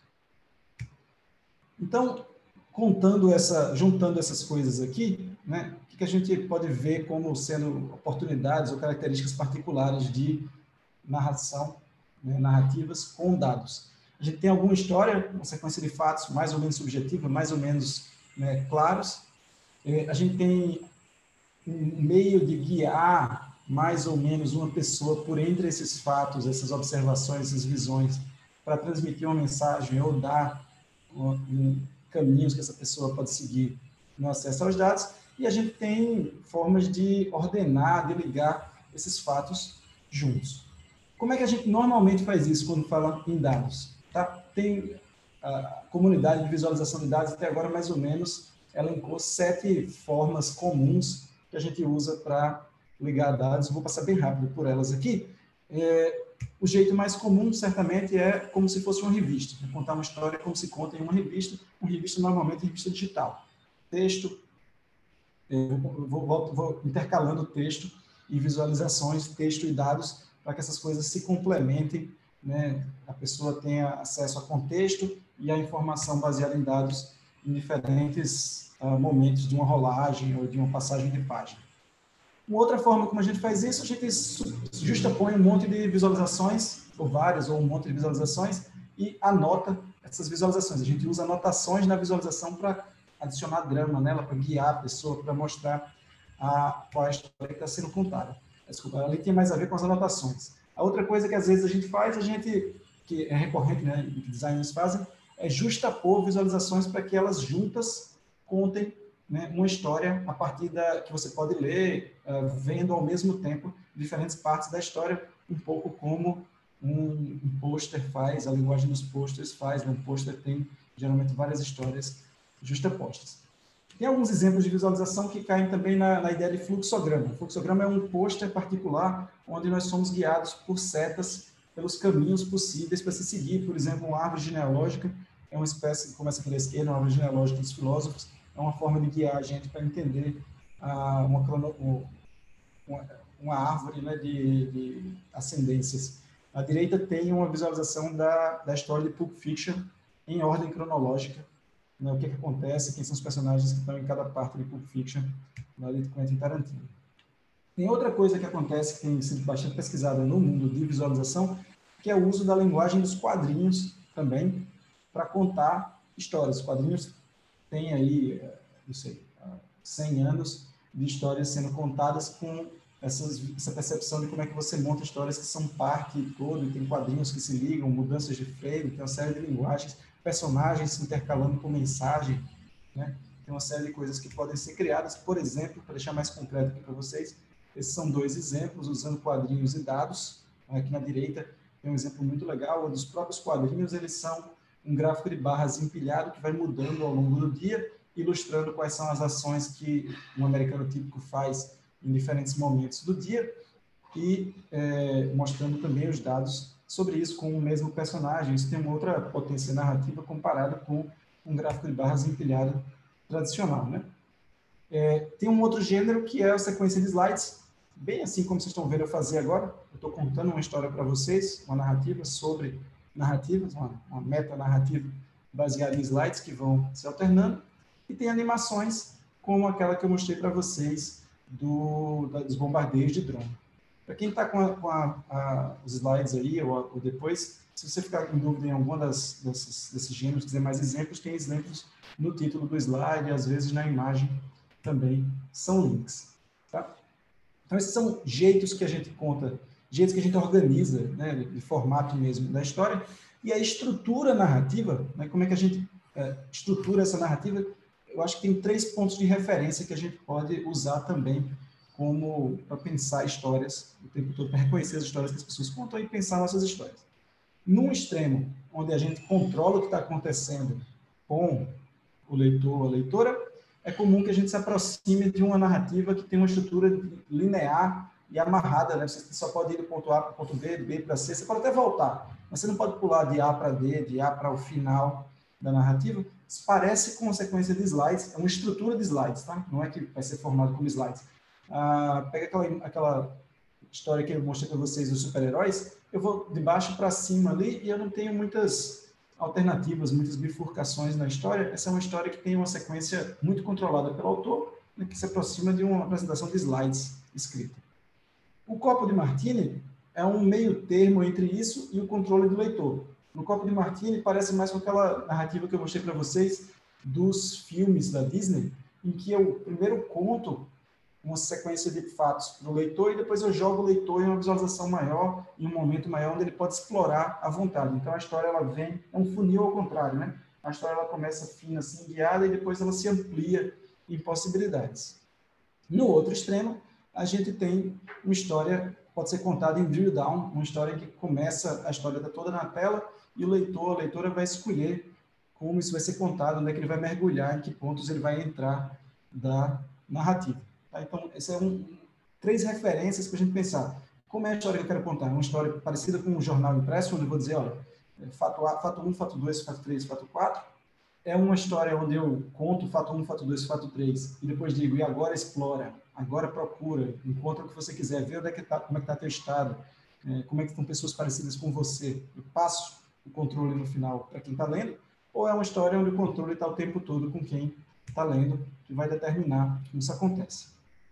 S3: Então, contando essa, juntando essas coisas aqui, né, o que a gente pode ver como sendo oportunidades ou características particulares de narração, né, narrativas com dados. A gente tem alguma história, uma sequência de fatos mais ou menos subjetiva, mais ou menos, né, claros. A gente tem um meio de guiar mais ou menos uma pessoa por entre esses fatos, essas observações, essas visões, para transmitir uma mensagem ou dar um, um, caminhos que essa pessoa pode seguir no acesso aos dados. E a gente tem formas de ordenar, de ligar esses fatos juntos. Como é que a gente normalmente faz isso quando fala em dados? Tá? Tem a comunidade de visualização de dados, até agora, mais ou menos, ela elencou sete formas comuns que a gente usa para ligar dados. Vou passar bem rápido por elas aqui. É, o jeito mais comum, certamente, é como se fosse uma revista. É contar uma história como se conta em uma revista. Uma revista, normalmente, é revista digital. Texto, eu vou, vou, vou intercalando texto e visualizações, texto e dados, para que essas coisas se complementem, né? A pessoa tenha acesso a contexto e a informação baseada em dados em diferentes uh, momentos de uma rolagem ou de uma passagem de página. Uma outra forma como a gente faz isso, a gente justapõe um monte de visualizações, ou várias, ou um monte de visualizações, e anota essas visualizações. A gente usa anotações na visualização para adicionar drama nela, para guiar a pessoa, para mostrar a, qual é a história que está sendo contada. Desculpa, ela tem mais a ver com as anotações. A outra coisa que às vezes a gente faz, a gente, que é recorrente, né, que designers fazem, é justapor visualizações para que elas juntas contem, né, uma história a partir da que você pode ler, uh, vendo ao mesmo tempo diferentes partes da história, um pouco como um, um pôster faz, a linguagem dos posters faz, né? Um pôster tem geralmente várias histórias justapostas. Tem alguns exemplos de visualização que caem também na, na ideia de fluxograma. O fluxograma é um pôster particular onde nós somos guiados por setas pelos caminhos possíveis para se seguir. Por exemplo, uma árvore genealógica é uma espécie que começa aqui da esquerda, uma árvore genealógica dos filósofos, é uma forma de guiar a gente para entender ah, uma, uma, uma árvore, né, de, de ascendências. À direita tem uma visualização da, da história de Pulp Fiction em ordem cronológica, né, o que, que acontece, quem são os personagens que estão em cada parte de Pulp Fiction, lá de Quentin Tarantino. Tem outra coisa que acontece, que tem sido bastante pesquisada no mundo de visualização, que é o uso da linguagem dos quadrinhos também, para contar histórias. Os quadrinhos têm aí, não sei, cem anos de histórias sendo contadas com essas, essa percepção de como é que você monta histórias que são parque todo, e tem quadrinhos que se ligam, mudanças de frame, tem uma série de linguagens, personagens se intercalando com mensagem, né? Tem uma série de coisas que podem ser criadas. Por exemplo, para deixar mais concreto aqui para vocês, esses são dois exemplos usando quadrinhos e dados. Aqui na direita tem um exemplo muito legal, onde os próprios quadrinhos eles são um gráfico de barras empilhado que vai mudando ao longo do dia, ilustrando quais são as ações que um americano típico faz em diferentes momentos do dia e é, mostrando também os dados sobre isso com o mesmo personagem. Isso tem uma outra potência narrativa comparada com um gráfico de barras empilhado tradicional, né? É, tem um outro gênero que é a sequência de slides, bem assim como vocês estão vendo eu fazer agora. Eu estou contando uma história para vocês, uma narrativa sobre narrativas, uma, uma meta-narrativa baseada em slides que vão se alternando, e tem animações como aquela que eu mostrei para vocês do, da, dos bombardeios de drone. Para quem está com, a, com a, a, os slides aí, ou, ou depois, se você ficar com dúvida em algum das, desses, desses gêneros, quiser mais exemplos, tem exemplos no título do slide, e às vezes na imagem também são links. Tá? Então, esses são jeitos que a gente conta, jeitos que a gente organiza, né, de formato mesmo da história, e a estrutura narrativa, né, como é que a gente é, estrutura essa narrativa. Eu acho que tem três pontos de referência que a gente pode usar também como para pensar histórias o tempo todo, para reconhecer as histórias que as pessoas contam e pensar nossas histórias. Num extremo, onde a gente controla o que está acontecendo com o leitor ou a leitora, é comum que a gente se aproxime de uma narrativa que tem uma estrutura linear e amarrada, né? Você só pode ir do ponto A para o ponto B, B para C, você pode até voltar, mas você não pode pular de A para D, de A para o final da narrativa. Isso parece com uma sequência de slides, é uma estrutura de slides, tá? Não é que vai ser formado como slides. Ah, pega aquela, aquela história que eu mostrei para vocês dos super-heróis, eu vou de baixo para cima ali e eu não tenho muitas alternativas, muitas bifurcações na história. Essa é uma história que tem uma sequência muito controlada pelo autor, né, que se aproxima de uma apresentação de slides escrita. O copo de Martini é um meio termo entre isso e o controle do leitor. No copo de Martini parece mais com aquela narrativa que eu mostrei para vocês dos filmes da Disney, em que eu primeiro conto uma sequência de fatos para o leitor e depois eu jogo o leitor em uma visualização maior, em um momento maior, onde ele pode explorar à vontade. Então, a história ela vem, é um funil ao contrário, né? A história ela começa fina, assim, guiada, e depois ela se amplia em possibilidades. No outro extremo, a gente tem uma história, pode ser contada em drill down, uma história que começa, a história está toda na tela, e o leitor, a leitora vai escolher como isso vai ser contado, onde é que ele vai mergulhar, em que pontos ele vai entrar da narrativa. Tá? Então, essas são um, três referências para a gente pensar. Como é a história que eu quero contar? É uma história parecida com um jornal impresso, onde eu vou dizer, olha, fato A, fato um, fato dois, fato três, fato quatro. É uma história onde eu conto fato um, fato dois, fato três, e depois digo, e agora explora, agora procura, encontra o que você quiser, vê onde é que tá, como é que está teu estado, é, como é que estão pessoas parecidas com você. Eu passo o controle no final para quem está lendo, ou é uma história onde o controle está o tempo todo com quem está lendo, que vai determinar como isso acontece.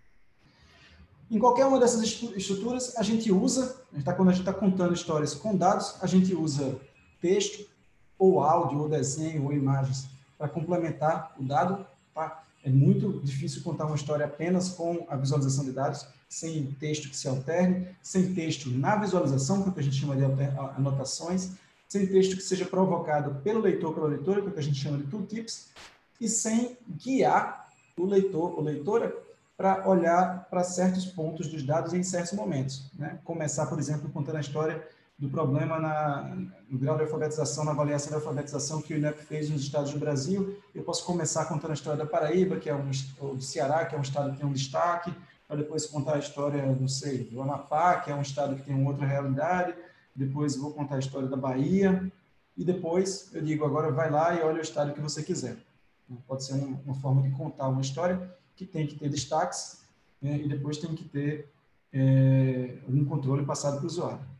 S3: Em qualquer uma dessas estruturas, a gente usa, a gente tá, quando a gente está contando histórias com dados, a gente usa texto, ou áudio, ou desenho, ou imagens, para complementar o dado. Tá? É muito difícil contar uma história apenas com a visualização de dados, sem texto que se alterne, sem texto na visualização, que é o que a gente chama de anotações, sem texto que seja provocado pelo leitor, pela leitora, que é o que a gente chama de tooltips, e sem guiar o leitor ou leitora para olhar para certos pontos dos dados em certos momentos. Né? Começar, por exemplo, contando a história do problema na, no grau de alfabetização, na avaliação de alfabetização que o INEP fez nos estados do Brasil. Eu posso começar contando a história da Paraíba, que é um, ou do Ceará, que é um estado que tem um destaque, para depois contar a história, não sei, do Amapá, que é um estado que tem uma outra realidade, depois vou contar a história da Bahia, e depois eu digo, agora vai lá e olha o estado que você quiser. Pode ser uma, uma forma de contar uma história que tem que ter destaques, né, e depois tem que ter é, um controle passado para o usuário.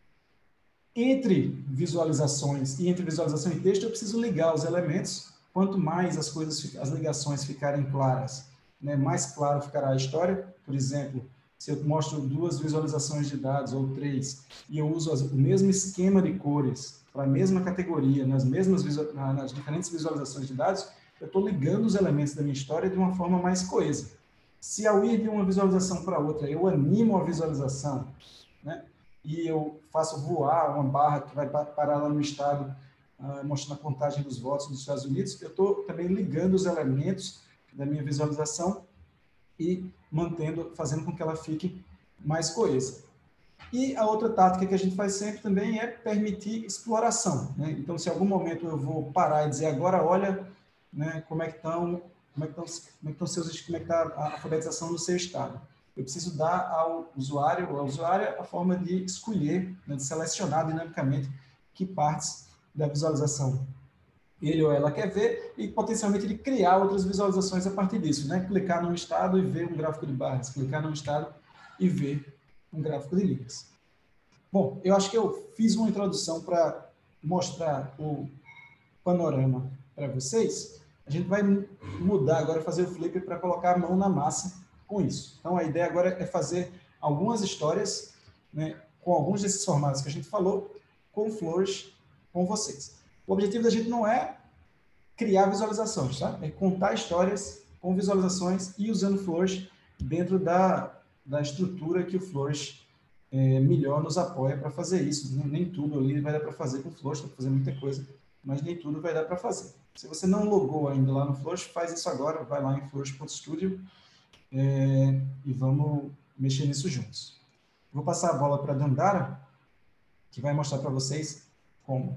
S3: Entre visualizações e entre visualização e texto, eu preciso ligar os elementos. Quanto mais as coisas, as ligações ficarem claras, né, mais claro ficará a história. Por exemplo, se eu mostro duas visualizações de dados ou três e eu uso as, o mesmo esquema de cores para a mesma categoria, nas mesmas nas diferentes visualizações de dados, eu estou ligando os elementos da minha história de uma forma mais coesa. Se ao ir de uma visualização para outra, eu animo a visualização, né, e eu faço voar uma barra que vai parar lá no estado, uh, mostrando a contagem dos votos dos Estados Unidos, eu estou também ligando os elementos da minha visualização e mantendo, fazendo com que ela fique mais coesa. E a outra tática que a gente faz sempre também é permitir exploração, né? Então, se em algum momento eu vou parar e dizer, agora olha, né, como é que estão, como é que estão, como é que estão seus, como é que está a alfabetização do seu estado. Eu preciso dar ao usuário ou à usuária a forma de escolher, né, de selecionar dinamicamente que partes da visualização ele ou ela quer ver e potencialmente de criar outras visualizações a partir disso, né? Clicar num estado e ver um gráfico de barras, clicar num estado e ver um gráfico de linhas. Bom, eu acho que eu fiz uma introdução para mostrar o panorama para vocês. A gente vai mudar agora, fazer o flip para colocar a mão na massa com isso. Então, a ideia agora é fazer algumas histórias, né, com alguns desses formatos que a gente falou, com Flourish, com vocês. O objetivo da gente não é criar visualizações, tá? É contar histórias com visualizações e usando Flourish dentro da, da estrutura que o Flourish é, melhor nos apoia para fazer isso. Nem tudo ali vai dar para fazer com o Flourish, para fazer muita coisa, mas nem tudo vai dar para fazer. Se você não logou ainda lá no Flourish, faz isso agora, vai lá em flourish ponto studio é, e vamos mexer nisso juntos. Vou passar a bola para a Dandara, que vai mostrar para vocês como.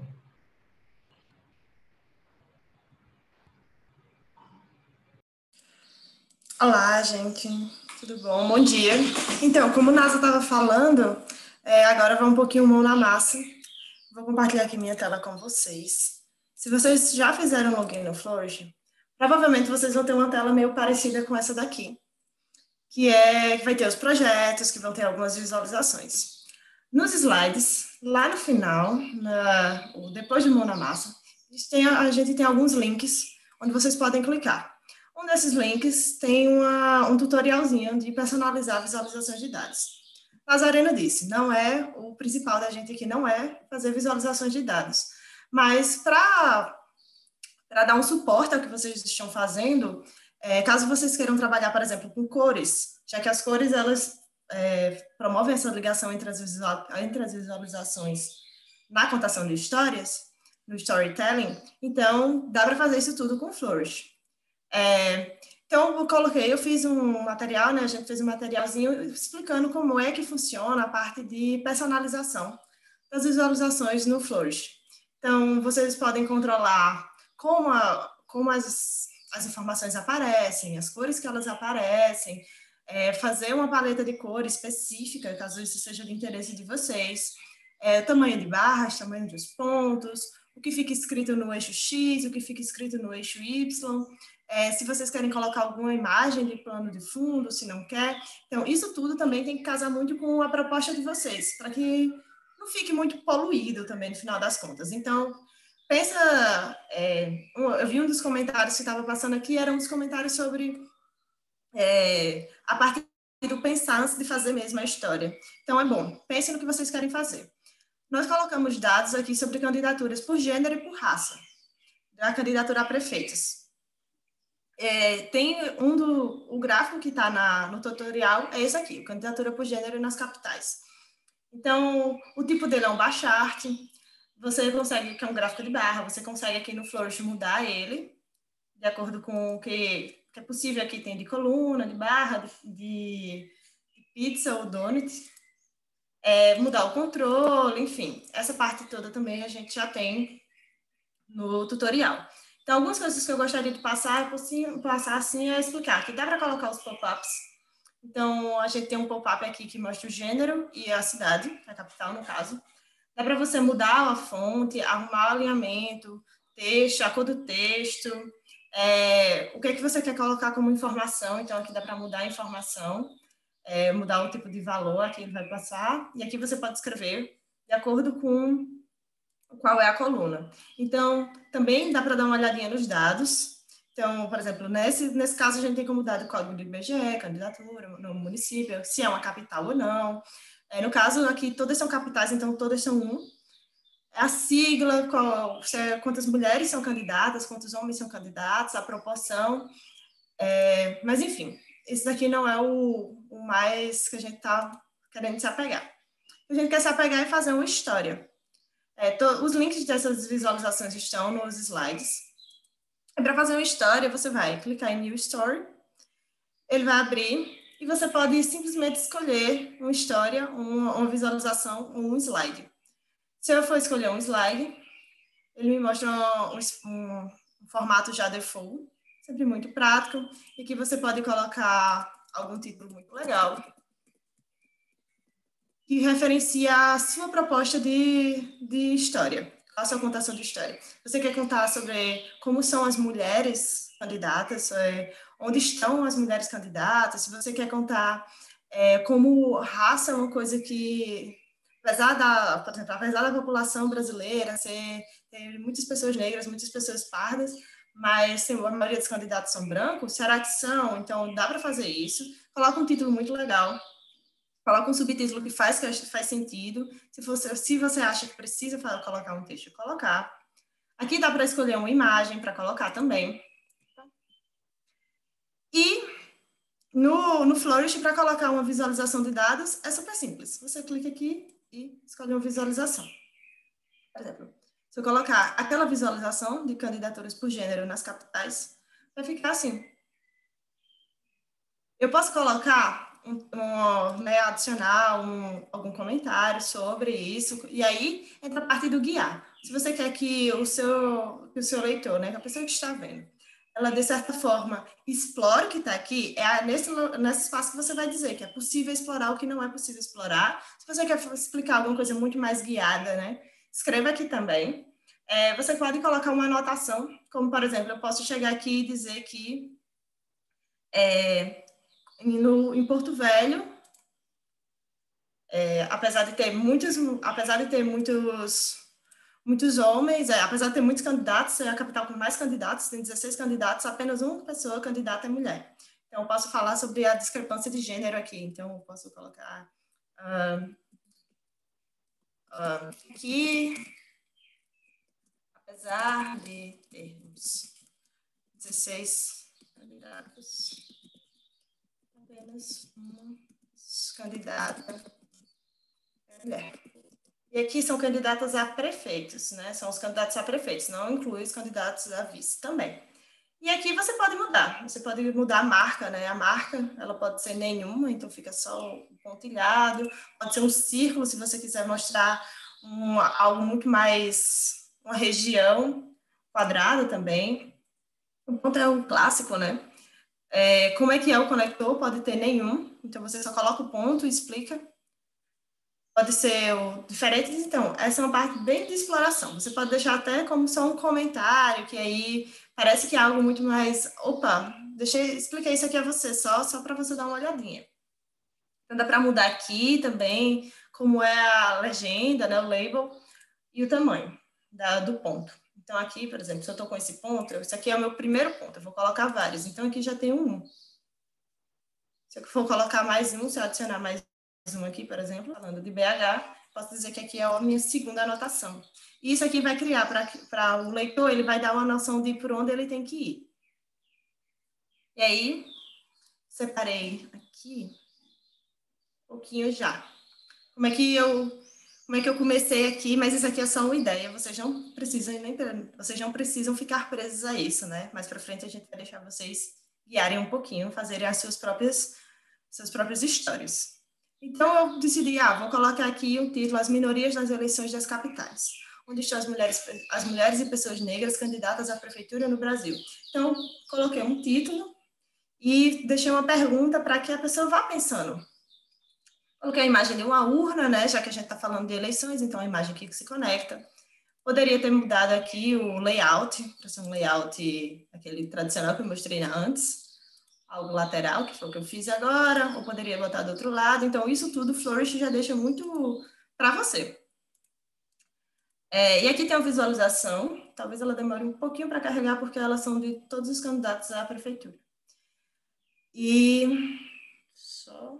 S4: Olá, gente. Tudo bom? Bom dia. Então, como o Nasa estava falando, é, agora vai um pouquinho mão na massa. Vou compartilhar aqui minha tela com vocês. Se vocês já fizeram login no Flourish, provavelmente vocês vão ter uma tela meio parecida com essa daqui, que é que vai ter os projetos, que vão ter algumas visualizações. Nos slides, lá no final, na, depois de mão na massa, a gente, tem, a gente tem alguns links onde vocês podem clicar. Um desses links tem uma, um tutorialzinho de personalizar visualizações de dados. Nazareno disse, não é, o principal da gente aqui não é fazer visualizações de dados, mas para dar um suporte ao que vocês estão fazendo, é, caso vocês queiram trabalhar, por exemplo, com cores, já que as cores, elas é, promovem essa ligação entre as, visual, entre as visualizações na contação de histórias, no storytelling, então dá para fazer isso tudo com Flourish. É, então, eu coloquei, eu fiz um material, né, a gente fez um materialzinho explicando como é que funciona a parte de personalização das visualizações no Flourish. Então, vocês podem controlar como, a, como as, as informações aparecem, as cores que elas aparecem, é, fazer uma paleta de cores específica, caso isso seja de interesse de vocês, é, tamanho de barras, tamanho dos pontos, o que fica escrito no eixo X, o que fica escrito no eixo Y, é, se vocês querem colocar alguma imagem de plano de fundo, se não quer. Então, isso tudo também tem que casar muito com a proposta de vocês, para que não fique muito poluído também no final das contas. Então, pensa, é, um, eu vi um dos comentários que estava passando aqui, eram uns comentários sobre é, a parte do pensar antes de fazer mesmo a história. Então, é bom, pensem no que vocês querem fazer. Nós colocamos dados aqui sobre candidaturas por gênero e por raça, da candidatura a prefeitos. É, tem um do, o gráfico que está no tutorial, é esse aqui, candidatura por gênero nas capitais. Então, o tipo dele é um bar chart, você consegue, que é um gráfico de barra, você consegue aqui no Flourish mudar ele, de acordo com o que, que é possível aqui, tem de coluna, de barra, de, de pizza ou donut. é, mudar o controle, enfim. Essa parte toda também a gente já tem no tutorial. Então, algumas coisas que eu gostaria de passar, passar assim, é explicar que dá para colocar os pop-ups. Então, a gente tem um pop-up aqui que mostra o gênero e a cidade, a capital, no caso. Dá para você mudar a fonte, arrumar o alinhamento, texto, a cor do texto, é, o que é que você quer colocar como informação. Então, aqui dá para mudar a informação, é, mudar o tipo de valor, aqui ele vai passar. E aqui você pode escrever de acordo com qual é a coluna. Então, também dá para dar uma olhadinha nos dados. Então, por exemplo, nesse, nesse caso, a gente tem como dado o código do I B G E, candidatura no município, se é uma capital ou não. É, no caso, aqui, todas são capitais, então todas são um. A sigla, qual, quantas mulheres são candidatas, quantos homens são candidatos, a proporção. É, mas, enfim, esse daqui não é o, o mais que a gente está querendo se apegar. A gente quer se apegar e fazer uma história. É, to, os links dessas visualizações estão nos slides. E para fazer uma história, você vai clicar em New Story, ele vai abrir e você pode simplesmente escolher uma história, uma, uma visualização, um slide. Se eu for escolher um slide, ele me mostra um, um, um formato já default, sempre muito prático, e que você pode colocar algum título muito legal, que referencia a sua proposta de, de história, a sua contação de história. Você quer contar sobre como são as mulheres candidatas, é, onde estão as mulheres candidatas, se você quer contar é, como raça é uma coisa que, apesar da, por exemplo, apesar da população brasileira ser, ter muitas pessoas negras, muitas pessoas pardas, mas a maioria dos candidatos são brancos, será que são? Então, dá para fazer isso. Coloca um título muito legal. Coloca um subtítulo que faz, que faz sentido. Se você, se você acha que precisa colocar um texto, colocar. Aqui dá para escolher uma imagem para colocar também. E no, no Flourish, para colocar uma visualização de dados, é super simples. Você clica aqui e escolhe uma visualização. Por exemplo, se eu colocar aquela visualização de candidaturas por gênero nas capitais, vai ficar assim. Eu posso colocar Um, um, né, adicionar um, algum comentário sobre isso, e aí entra a parte do guiar. Se você quer que o seu, que o seu leitor, né, que a pessoa que está vendo, ela, de certa forma, explore o que está aqui, é nesse, nesse espaço que você vai dizer que é possível explorar o que não é possível explorar. Se você quer explicar alguma coisa muito mais guiada, né, escreva aqui também. É, você pode colocar uma anotação, como, por exemplo, eu posso chegar aqui e dizer que é, No, em Porto Velho, é, apesar de ter muitos, apesar de ter muitos, muitos homens, é, apesar de ter muitos candidatos, é a capital com mais candidatos, tem dezesseis candidatos, apenas uma pessoa candidata é mulher. Então, eu posso falar sobre a discrepância de gênero aqui. Então, eu posso colocar uh, uh, aqui, apesar de termos dezesseis candidatos, apenas uma candidata é mulher. E aqui são candidatas a prefeitos, né? São os candidatos a prefeitos, não inclui os candidatos a vice também. E aqui você pode mudar, você pode mudar a marca, né? A marca, ela pode ser nenhuma, então fica só o pontilhado, pode ser um círculo, se você quiser mostrar um, algo muito mais, uma região quadrada também. O ponto é um clássico, né? É, como é que é o conector? Pode ter nenhum, então você só coloca o ponto e explica. Pode ser o diferente, então, essa é uma parte bem de exploração. Você pode deixar até como só um comentário, que aí parece que é algo muito mais, opa, deixa eu explicar isso aqui a você, só, só para você dar uma olhadinha. Então dá para mudar aqui também, como é a legenda, né, o label, e o tamanho da, do ponto. Então, aqui, por exemplo, se eu estou com esse ponto, esse aqui é o meu primeiro ponto, eu vou colocar vários. Então, aqui já tem um. Se eu for colocar mais um, se eu adicionar mais um aqui, por exemplo, falando de B H, posso dizer que aqui é a minha segunda anotação. E isso aqui vai criar, para o leitor, ele vai dar uma noção de por onde ele tem que ir. E aí, separei aqui um pouquinho já. Como é que eu... Como é que eu comecei aqui, mas isso aqui é só uma ideia, vocês não precisam, nem, vocês não precisam ficar presos a isso, né? Mais para frente a gente vai deixar vocês guiarem um pouquinho, fazerem as suas próprias, suas próprias histórias. Então, eu decidi, ah, vou colocar aqui o título As Minorias nas Eleições das Capitais, onde estão as mulheres, as mulheres e pessoas negras candidatas à prefeitura no Brasil. Então, coloquei um título e deixei uma pergunta para que a pessoa vá pensando. Coloquei a imagem de uma urna, né, já que a gente está falando de eleições, então a imagem aqui que se conecta. Poderia ter mudado aqui o layout, para ser um layout aquele tradicional que eu mostrei antes, algo lateral, que foi o que eu fiz agora, ou poderia botar do outro lado. Então, isso tudo o Flourish já deixa muito para você. É, e aqui tem a visualização, talvez ela demore um pouquinho para carregar, porque elas são de todos os candidatos à prefeitura. E só...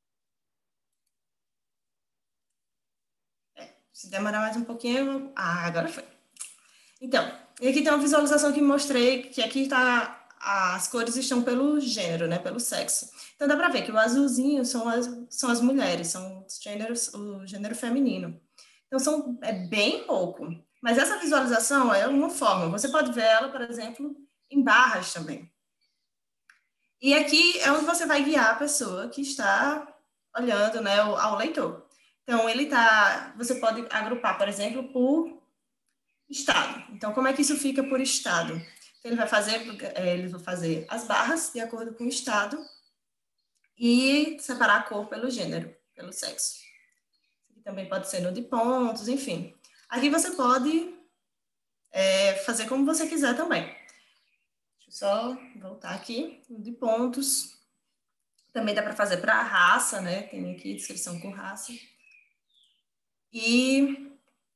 S4: É, se demorar mais um pouquinho... Ah, agora foi. Então, e aqui tem uma visualização que mostrei, que aqui está... As cores estão pelo gênero, né, pelo sexo. Então, dá para ver que o azulzinho são as, são as mulheres, são os gêneros, o gênero feminino. Então, são, é bem pouco. Mas essa visualização é uma forma. Você pode ver ela, por exemplo, em barras também. E aqui é onde você vai guiar a pessoa que está olhando, né, ao leitor. Então, ele tá, você pode agrupar, por exemplo, por estado. Então, como é que isso fica por estado? Então, ele vai fazer, ele vai fazer as barras de acordo com o estado e separar a cor pelo gênero, pelo sexo. Aqui também pode ser no de pontos, enfim. Aqui você pode é, fazer como você quiser também. Deixa eu só voltar aqui, no de pontos. Também dá para fazer para a raça, né? Tem aqui descrição com raça. E...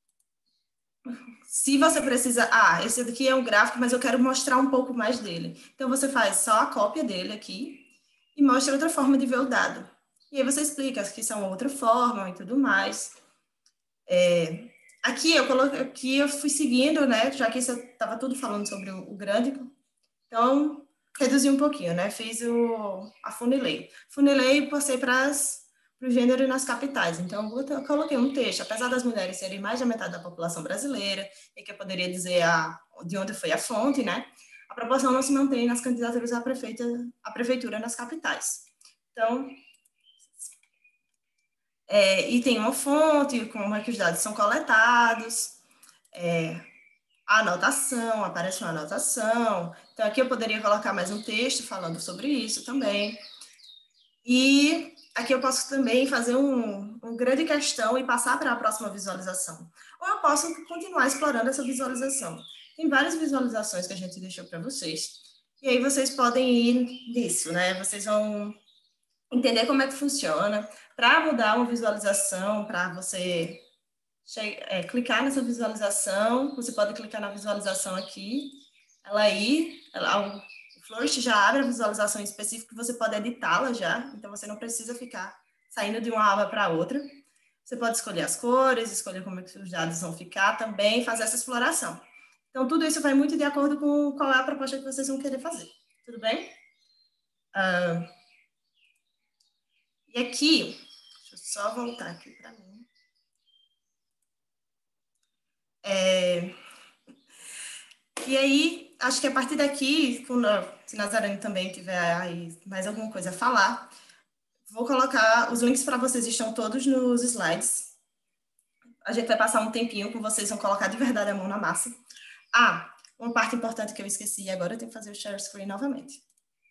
S4: se você precisa... Ah, esse daqui é um gráfico, mas eu quero mostrar um pouco mais dele. Então, você faz só a cópia dele aqui e mostra outra forma de ver o dado. E aí você explica que são outra forma e tudo mais. É, aqui, eu coloquei, aqui eu fui seguindo, né? Já que isso estava tudo falando sobre o, o grande. Então, reduzi um pouquinho, né? Fiz o... afunilei. Funilei e passei para as... para o gênero nas capitais. Então, eu coloquei um texto, apesar das mulheres serem mais da metade da população brasileira, e que eu poderia dizer a, de onde foi a fonte, né? A proporção não se mantém nas candidaturas à, prefeita, à prefeitura nas capitais. Então, é, e tem uma fonte, como é que os dados são coletados, é, a anotação, aparece uma anotação. Então, aqui eu poderia colocar mais um texto falando sobre isso também. E... aqui eu posso também fazer um, um grande questão e passar para a próxima visualização. Ou eu posso continuar explorando essa visualização. Tem várias visualizações que a gente deixou para vocês. E aí vocês podem ir nisso, né? Vocês vão entender como é que funciona. Para mudar uma visualização, para você é, clicar nessa visualização, você pode clicar na visualização aqui. Ela aí... Ela, Flourish já abre a visualização específica que você pode editá-la já, então você não precisa ficar saindo de uma aba para outra. Você pode escolher as cores, escolher como é que os dados vão ficar também, fazer essa exploração. Então, tudo isso vai muito de acordo com qual é a proposta que vocês vão querer fazer. Tudo bem? Uh, e aqui, deixa eu só voltar aqui para mim. É... E aí, acho que a partir daqui, se Nazarene também tiver aí mais alguma coisa a falar, vou colocar, os links para vocês estão todos nos slides. A gente vai passar um tempinho com vocês, vão colocar de verdade a mão na massa. Ah, uma parte importante que eu esqueci, agora eu tenho que fazer o share screen novamente.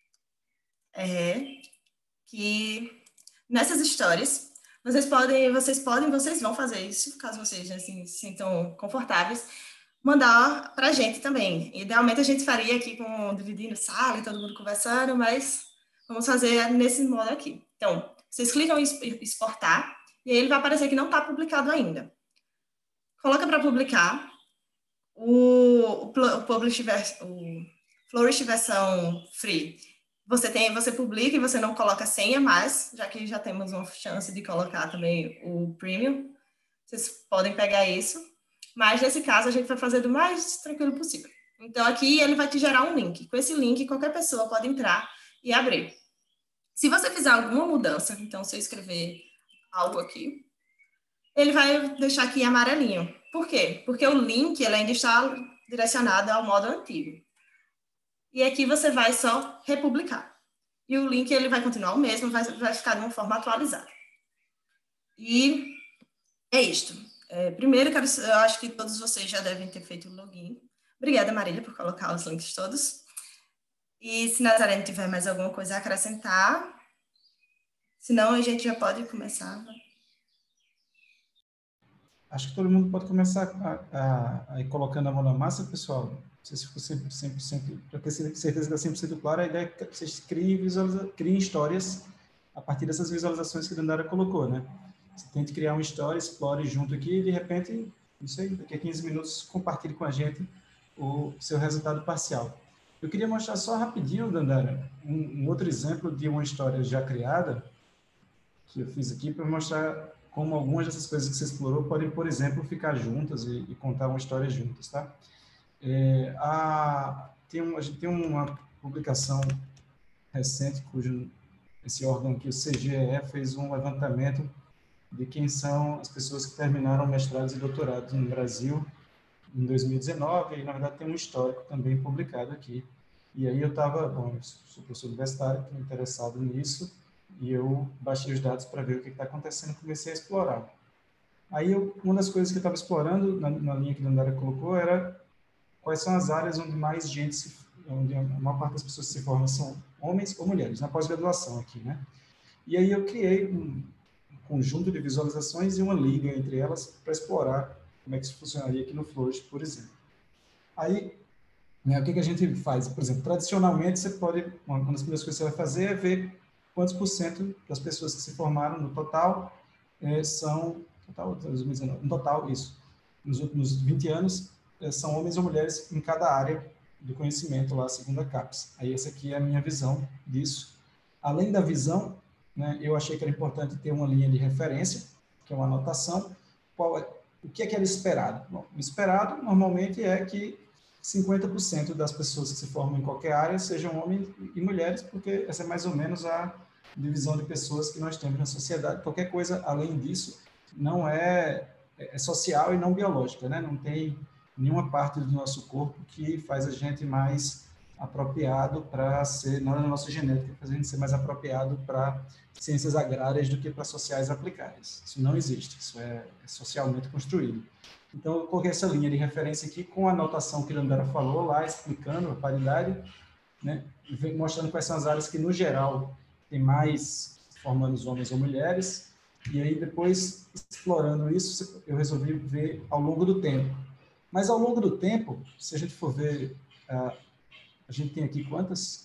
S4: É que nessas histórias, vocês podem, vocês podem, vocês vão fazer isso, caso vocês assim, se sintam confortáveis, mandar para a gente também. Idealmente a gente faria aqui com dividindo sala e todo mundo conversando, mas vamos fazer nesse modo aqui. Então, vocês clicam em exportar e aí ele vai aparecer que não está publicado ainda. Coloca para publicar o, o, o, publish, o Flourish versão free. Você tem, você publica e você não coloca senha mais, já que já temos uma chance de colocar também o premium. Vocês podem pegar isso. Mas, nesse caso, a gente vai fazer do mais tranquilo possível. Então, aqui ele vai te gerar um link. Com esse link, qualquer pessoa pode entrar e abrir. Se você fizer alguma mudança, então, se eu escrever algo aqui, ele vai deixar aqui amarelinho. Por quê? Porque o link ele ainda está direcionado ao modo antigo. E aqui você vai só republicar. E o link ele vai continuar o mesmo, vai, vai ficar de uma forma atualizada. E é isto. É, primeiro, quero, eu acho que todos vocês já devem ter feito o login. Obrigada, Marília, por colocar os links todos. E se Nazareno tiver mais alguma coisa a acrescentar, senão a gente já pode começar.
S3: Acho que todo mundo pode começar a, a, a ir colocando a mão na massa, pessoal. Não sei se ficou cem por cento, para ter certeza que está cem por cento claro, a ideia é que vocês criem, visualiza, criem histórias a partir dessas visualizações que a Dandara colocou, né? Você tente criar uma história, explore junto aqui e, de repente, isso aí, daqui a quinze minutos, compartilhe com a gente o seu resultado parcial. Eu queria mostrar só rapidinho, Dandara, um, um outro exemplo de uma história já criada, que eu fiz aqui, para mostrar como algumas dessas coisas que você explorou podem, por exemplo, ficar juntas e, e contar uma história juntas, tá? É, a, tem um, a gente tem uma publicação recente, cujo esse órgão aqui, o C G E, fez um levantamento de quem são as pessoas que terminaram mestrados e doutorados no Brasil em dois mil e dezenove, e, na verdade, tem um histórico também publicado aqui. E aí eu estava, bom, eu sou professor universitário, estou interessado nisso, e eu baixei os dados para ver o que está acontecendo e comecei a explorar. Aí, eu, uma das coisas que eu estava explorando, na, na linha que a Dandara colocou, era quais são as áreas onde mais gente, se, onde a maior parte das pessoas que se formam são homens ou mulheres, na pós-graduação aqui, né? E aí eu criei um, um conjunto de visualizações e uma liga entre elas para explorar como é que isso funcionaria aqui no Flourish, por exemplo. Aí, né, o que, que a gente faz? Por exemplo, tradicionalmente, você pode, uma das primeiras coisas que você vai fazer é ver quantos por cento das pessoas que se formaram no total eh, são, total, dois mil e dezenove, no total, isso, nos últimos vinte anos, eh, são homens ou mulheres em cada área do conhecimento lá, segundo a CAPES. Aí essa aqui é a minha visão disso. Além da visão, né, eu achei que era importante ter uma linha de referência, que é uma anotação. Qual é, o que é que era esperado? Bom, o esperado, normalmente, é que cinquenta por cento das pessoas que se formam em qualquer área sejam homens e mulheres, porque essa é mais ou menos a divisão de pessoas que nós temos na sociedade. Qualquer coisa além disso não é, é social e não biológica, né? Não tem nenhuma parte do nosso corpo que faz a gente mais apropriado para ser, não é na nossa genética, faz a gente ser mais apropriado para ciências agrárias do que para sociais aplicadas. Isso não existe, isso é, é socialmente construído. Então, eu coloquei essa linha de referência aqui com a anotação que a Dandara falou lá, explicando a paridade, né, mostrando quais são as áreas que, no geral, tem mais formandos homens ou mulheres, e aí depois, explorando isso, eu resolvi ver ao longo do tempo. Mas ao longo do tempo, se a gente for ver, uh, a gente tem aqui quantas?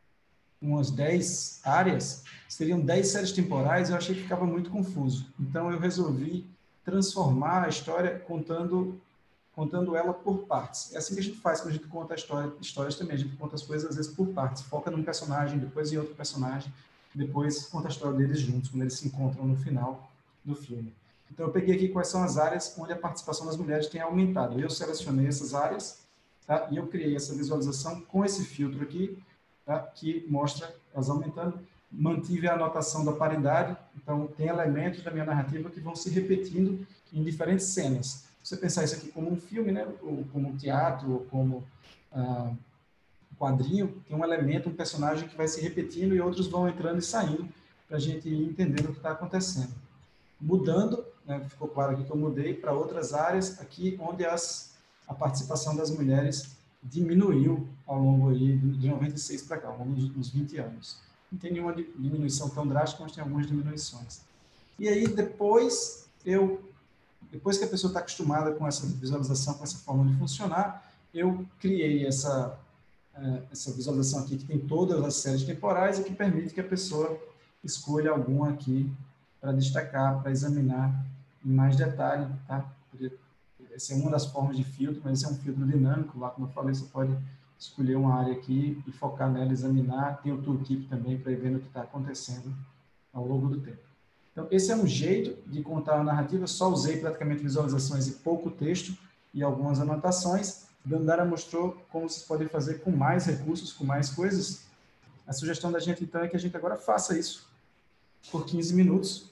S3: Umas dez áreas, seriam dez séries temporais, eu achei que ficava muito confuso. Então, eu resolvi transformar a história contando, contando ela por partes. É assim que a gente faz quando a gente conta a história, histórias também. A gente conta as coisas, às vezes, por partes. Foca num personagem, depois em outro personagem, depois conta a história deles juntos, quando eles se encontram no final do filme. Então, eu peguei aqui quais são as áreas onde a participação das mulheres tem aumentado. Eu selecionei essas áreas, tá? E eu criei essa visualização com esse filtro aqui, tá? Que mostra elas aumentando. Mantive a anotação da paridade, então tem elementos da minha narrativa que vão se repetindo em diferentes cenas. Se você pensar isso aqui como um filme, né? Ou como um teatro, ou como ah, um quadrinho, tem um elemento, um personagem que vai se repetindo e outros vão entrando e saindo para a gente ir entendendo o que está acontecendo. Mudando, né, ficou claro aqui que eu mudei para outras áreas, aqui onde as, a participação das mulheres diminuiu ao longo aí de noventa e seis para cá, ao longo dos vinte anos. Não tem nenhuma diminuição tão drástica, mas tem algumas diminuições. E aí, depois, eu, depois que a pessoa está acostumada com essa visualização, com essa forma de funcionar, eu criei essa, essa visualização aqui, que tem todas as séries temporais e que permite que a pessoa escolha alguma aqui para destacar, para examinar em mais detalhe, tá? Essa é uma das formas de filtro, mas esse é um filtro dinâmico, lá como eu falei, você pode escolher uma área aqui e focar nela, examinar, tem o tooltip também para ir vendo o que está acontecendo ao longo do tempo. Então, esse é um jeito de contar a narrativa, só usei praticamente visualizações e pouco texto e algumas anotações. Dandara mostrou como vocês podem fazer com mais recursos, com mais coisas. A sugestão da gente, então, é que a gente agora faça isso por quinze minutos.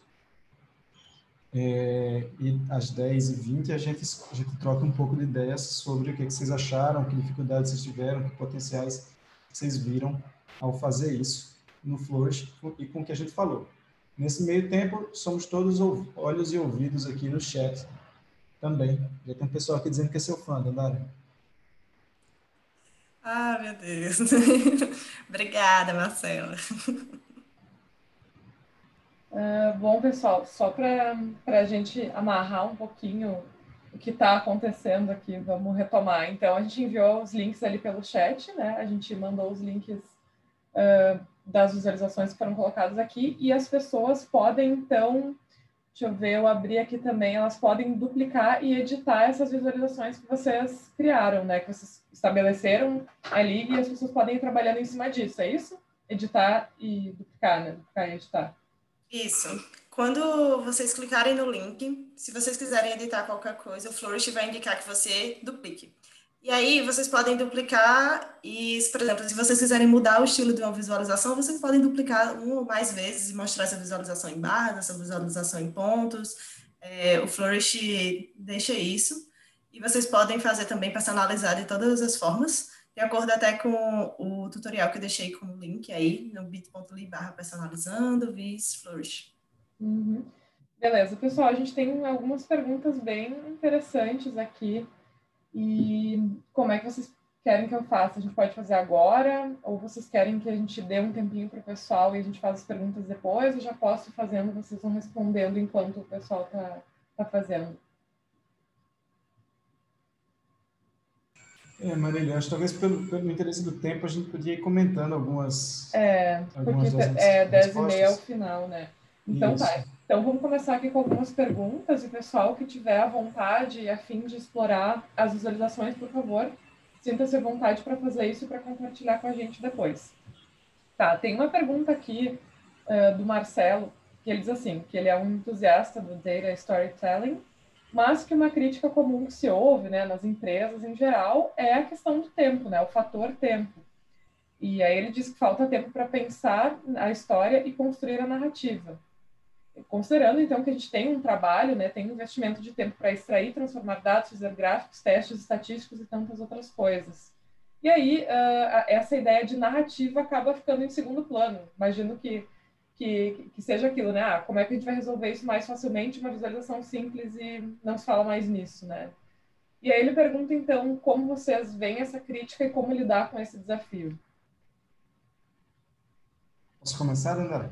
S3: É, e às dez e vinte a gente, a gente troca um pouco de ideias sobre o que, é que vocês acharam, que dificuldades vocês tiveram, que potenciais vocês viram ao fazer isso no Flourish e com o que a gente falou. Nesse meio tempo, somos todos olhos e ouvidos aqui no chat também. Já tem um pessoal aqui dizendo que é seu fã, Dandara.
S4: Ah, meu Deus. Obrigada, Marcela.
S1: Uh, bom, pessoal, só para a gente amarrar um pouquinho o que está acontecendo aqui, vamos retomar. Então, a gente enviou os links ali pelo chat, né? A gente mandou os links uh, das visualizações que foram colocadas aqui, e as pessoas podem, então, deixa eu ver, eu abri aqui também, elas podem duplicar e editar essas visualizações que vocês criaram, né? Que vocês estabeleceram ali, e as pessoas podem ir trabalhando em cima disso, é isso? Editar e duplicar, né? Duplicar e editar.
S4: Isso. Quando vocês clicarem no link, se vocês quiserem editar qualquer coisa, o Flourish vai indicar que você duplique. E aí, vocês podem duplicar e, por exemplo, se vocês quiserem mudar o estilo de uma visualização, vocês podem duplicar uma ou mais vezes e mostrar essa visualização em barras, essa visualização em pontos. É, o Flourish deixa isso. E vocês podem fazer também personalizar de todas as formas, de acordo até com o tutorial que eu deixei como link aí, no bit.ly barra personalizando, vis Flourish.
S1: Uhum. Beleza, pessoal, a gente tem algumas perguntas bem interessantes aqui. E como é que vocês querem que eu faça? A gente pode fazer agora? Ou vocês querem que a gente dê um tempinho para o pessoal e a gente faça as perguntas depois? Eu já posso ir fazendo, vocês vão respondendo enquanto o pessoal está tá fazendo.
S3: É, Marília, acho que talvez pelo, pelo interesse do tempo a gente podia ir comentando algumas.
S1: É,
S3: algumas
S1: porque
S3: das
S1: é dez e
S3: respostas.
S1: meia ao final, né? Então
S3: Isso.
S1: tá. Então vamos começar aqui com algumas perguntas, e o pessoal que tiver a vontade e a fim de explorar as visualizações, por favor, sinta-se à vontade para fazer isso e para compartilhar com a gente depois. Tá, tem uma pergunta aqui uh, do Marcelo, que ele diz assim, que ele é um entusiasta do data storytelling, mas que uma crítica comum que se ouve, né, nas empresas em geral é a questão do tempo, né, o fator tempo. E aí ele diz que falta tempo para pensar a história e construir a narrativa. Considerando, então, que a gente tem um trabalho, né, tem um investimento de tempo para extrair, transformar dados, fazer gráficos, testes estatísticos e tantas outras coisas. E aí, uh, essa ideia de narrativa acaba ficando em segundo plano. Imagino que, que, que seja aquilo, né? Ah, como é que a gente vai resolver isso mais facilmente? Uma visualização simples e não se fala mais nisso, né? E aí ele pergunta, então, como vocês veem essa crítica e como lidar com esse desafio.
S3: Posso começar, Dandara?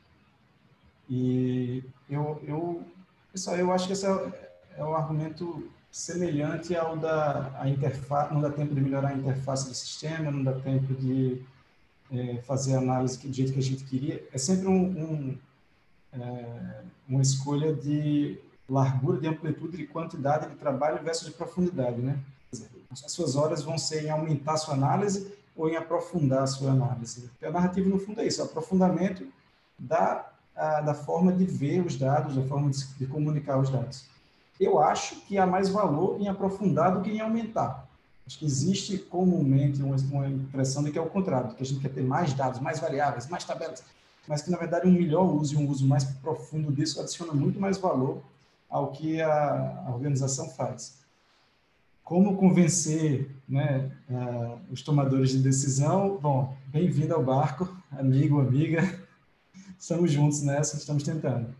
S3: E eu, eu, pessoal, eu acho que esse é, é um argumento semelhante ao da a interface. Não dá tempo de melhorar a interface do sistema, não dá tempo de é, fazer a análise do jeito que a gente queria. É sempre um, um, é, uma escolha de largura, de amplitude, de quantidade de trabalho versus de profundidade, né? As suas horas vão ser em aumentar a sua análise ou em aprofundar a sua análise. A narrativa, no fundo, é isso, é o aprofundamento da A, da forma de ver os dados, da forma de, de comunicar os dados. Eu acho que há mais valor em aprofundar do que em aumentar. Acho que existe comumente uma, uma impressão de que é o contrário, que a gente quer ter mais dados, mais variáveis, mais tabelas, mas que, na verdade, um melhor uso e um uso mais profundo disso adiciona muito mais valor ao que a, a organização faz. Como convencer, né, uh, os tomadores de decisão? Bom, bem-vindo ao barco, amigo, amiga. Estamos juntos nessa, estamos tentando.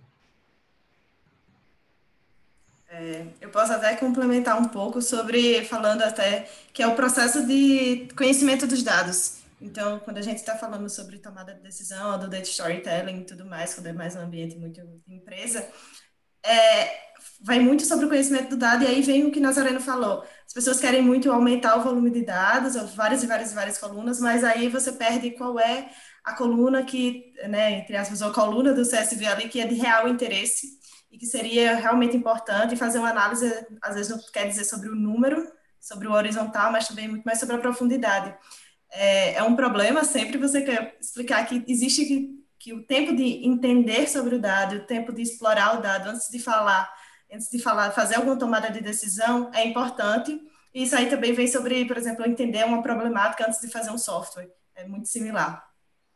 S4: É, eu posso até complementar um pouco sobre, falando até, que é o processo de conhecimento dos dados. Então, quando a gente está falando sobre tomada de decisão, do data storytelling e tudo mais, quando é mais um ambiente muito de empresa, é, vai muito sobre o conhecimento do dado, e aí vem o que Nazareno falou. As pessoas querem muito aumentar o volume de dados, várias e várias e várias colunas, mas aí você perde qual é a coluna que, né, entre aspas, a coluna do C S V ali, que é de real interesse e que seria realmente importante fazer uma análise, às vezes não quer dizer sobre o número, sobre o horizontal, mas também muito mais sobre a profundidade. É, é um problema sempre você quer explicar que existe que, que o tempo de entender sobre o dado, o tempo de explorar o dado antes de falar, antes de falar, fazer alguma tomada de decisão é importante. E isso aí também vem sobre, por exemplo, entender uma problemática antes de fazer um software. É muito similar.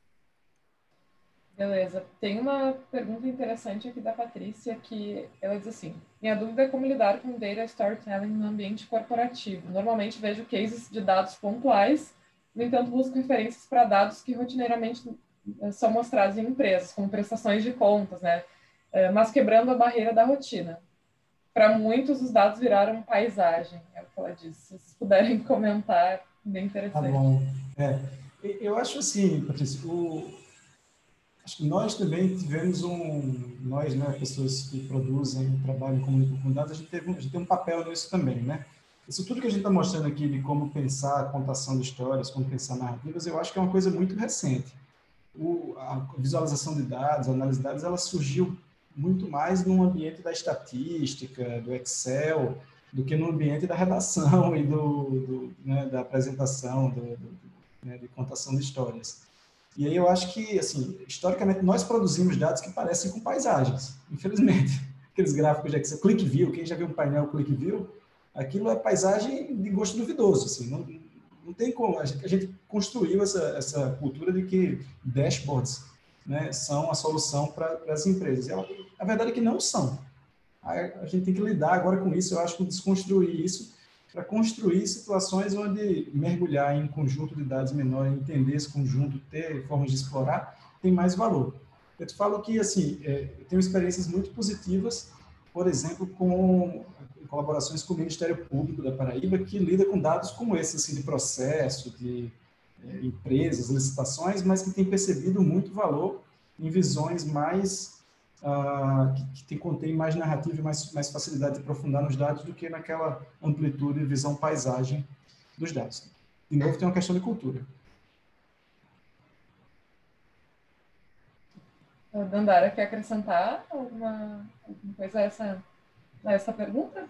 S1: Beleza. Tem uma pergunta interessante aqui da Patrícia, que ela diz assim: minha dúvida é como lidar com data storytelling no ambiente corporativo. Normalmente vejo cases de dados pontuais, no entanto busco referências para dados que rotineiramente são mostrados em empresas, como prestações de contas, né? Mas quebrando a barreira da rotina. Para muitos, os dados viraram paisagem, é o que ela disse. Se vocês puderem comentar, bem interessante.
S3: Tá bom. É, eu acho assim, Patrícia, o, acho que nós também tivemos um, nós, né, pessoas que produzem, trabalham, comunicam com dados, a gente, teve, a gente tem um papel nisso também, né? Isso tudo que a gente está mostrando aqui de como pensar a contação de histórias, como pensar narrativas, eu acho que é uma coisa muito recente. O, a visualização de dados, a análise de dados, ela surgiu muito mais no ambiente da estatística, do Excel, do que no ambiente da redação e do, do, né, da apresentação, do, do, né, de contação de histórias. E aí eu acho que, assim, historicamente, nós produzimos dados que parecem com paisagens, infelizmente. Aqueles gráficos de Excel, Click View, quem já viu um painel Click View, aquilo é paisagem de gosto duvidoso, assim, não, não tem como. A gente, a gente construiu essa, essa cultura de que dashboards, né, são a solução para as empresas. E a, a verdade é que não são. A, a gente tem que lidar agora com isso, eu acho que desconstruir isso para construir situações onde mergulhar em um conjunto de dados menor, entender esse conjunto, ter formas de explorar, tem mais valor. Eu te falo que, assim, é, eu tenho experiências muito positivas, por exemplo, com colaborações com o Ministério Público da Paraíba, que lida com dados como esse, assim, de processo, de é, empresas, licitações, mas que tem percebido muito valor em visões mais, ah, que, que contém mais narrativa e mais, mais facilidade de aprofundar nos dados do que naquela amplitude e visão paisagem dos dados. De novo, tem uma questão de cultura.
S1: Dandara, quer acrescentar alguma, alguma coisa a essa, a essa pergunta?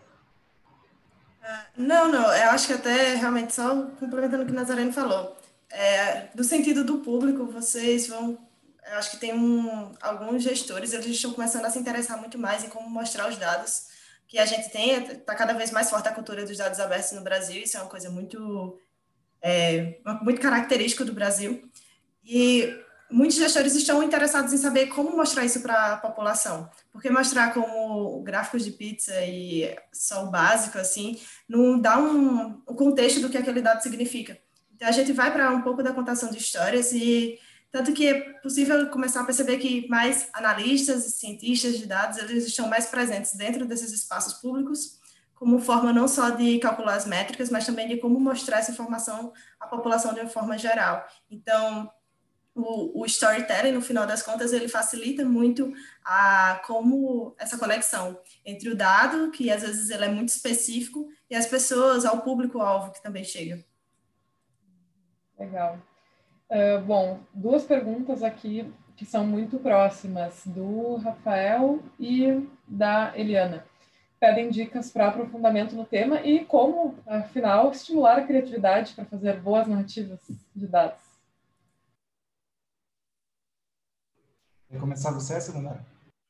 S4: Não, não, eu acho que até realmente só complementando o que o Nazareno falou, é, do sentido do público, vocês vão, eu acho que tem um, alguns gestores, eles estão começando a se interessar muito mais em como mostrar os dados que a gente tem, está cada vez mais forte a cultura dos dados abertos no Brasil, isso é uma coisa muito, é, muito característica do Brasil, e muitos gestores estão interessados em saber como mostrar isso para a população, porque mostrar como gráficos de pizza e só o básico, assim, não dá um, um contexto do que aquele dado significa. Então, a gente vai para um pouco da contação de histórias e tanto que é possível começar a perceber que mais analistas e cientistas de dados, eles estão mais presentes dentro desses espaços públicos, como forma não só de calcular as métricas, mas também de como mostrar essa informação à população de uma forma geral. Então, O, o storytelling, no final das contas, ele facilita muito a, como essa conexão entre o dado, que às vezes ele é muito específico, e as pessoas, ao público-alvo que também chega.
S1: Legal. Uh, bom, duas perguntas aqui que são muito próximas, do Rafael e da Eliana. Pedem dicas para aprofundamento no tema e como, afinal, estimular a criatividade para fazer boas narrativas de dados.
S3: Quer começar você, essa, Dandara?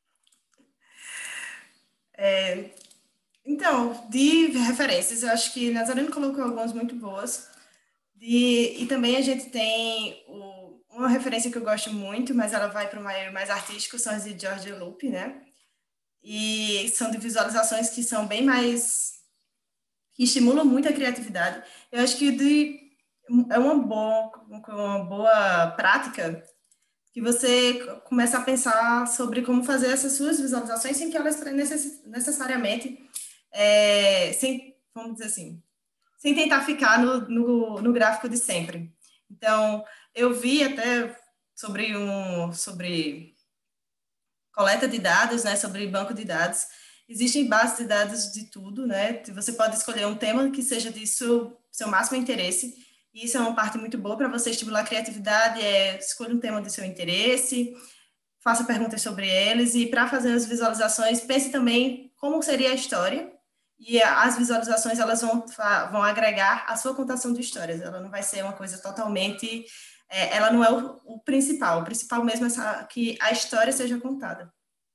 S4: É, então, de referências, eu acho que Nazareno colocou algumas muito boas. De, e também a gente tem o, uma referência que eu gosto muito, mas ela vai para o meio mais artístico, são as de George Loop, né? E são de visualizações que são bem mais... que estimulam muito a criatividade. Eu acho que de, é uma boa, uma boa prática que você começa a pensar sobre como fazer essas suas visualizações sem que elas necess, necessariamente, é, sem, vamos dizer assim, sem tentar ficar no, no, no gráfico de sempre. Então, eu vi até sobre um sobre coleta de dados, né, sobre banco de dados. Existem bases de dados de tudo, né? Você pode escolher um tema que seja de seu, seu máximo interesse. E isso é uma parte muito boa para você estimular a criatividade, é escolha um tema de seu interesse, faça perguntas sobre eles, e para fazer as visualizações, pense também como seria a história, e as visualizações elas vão, vão agregar a sua contação de histórias, ela não vai ser uma coisa totalmente, é, ela não é o, o principal, o principal mesmo é essa, que a história seja contada.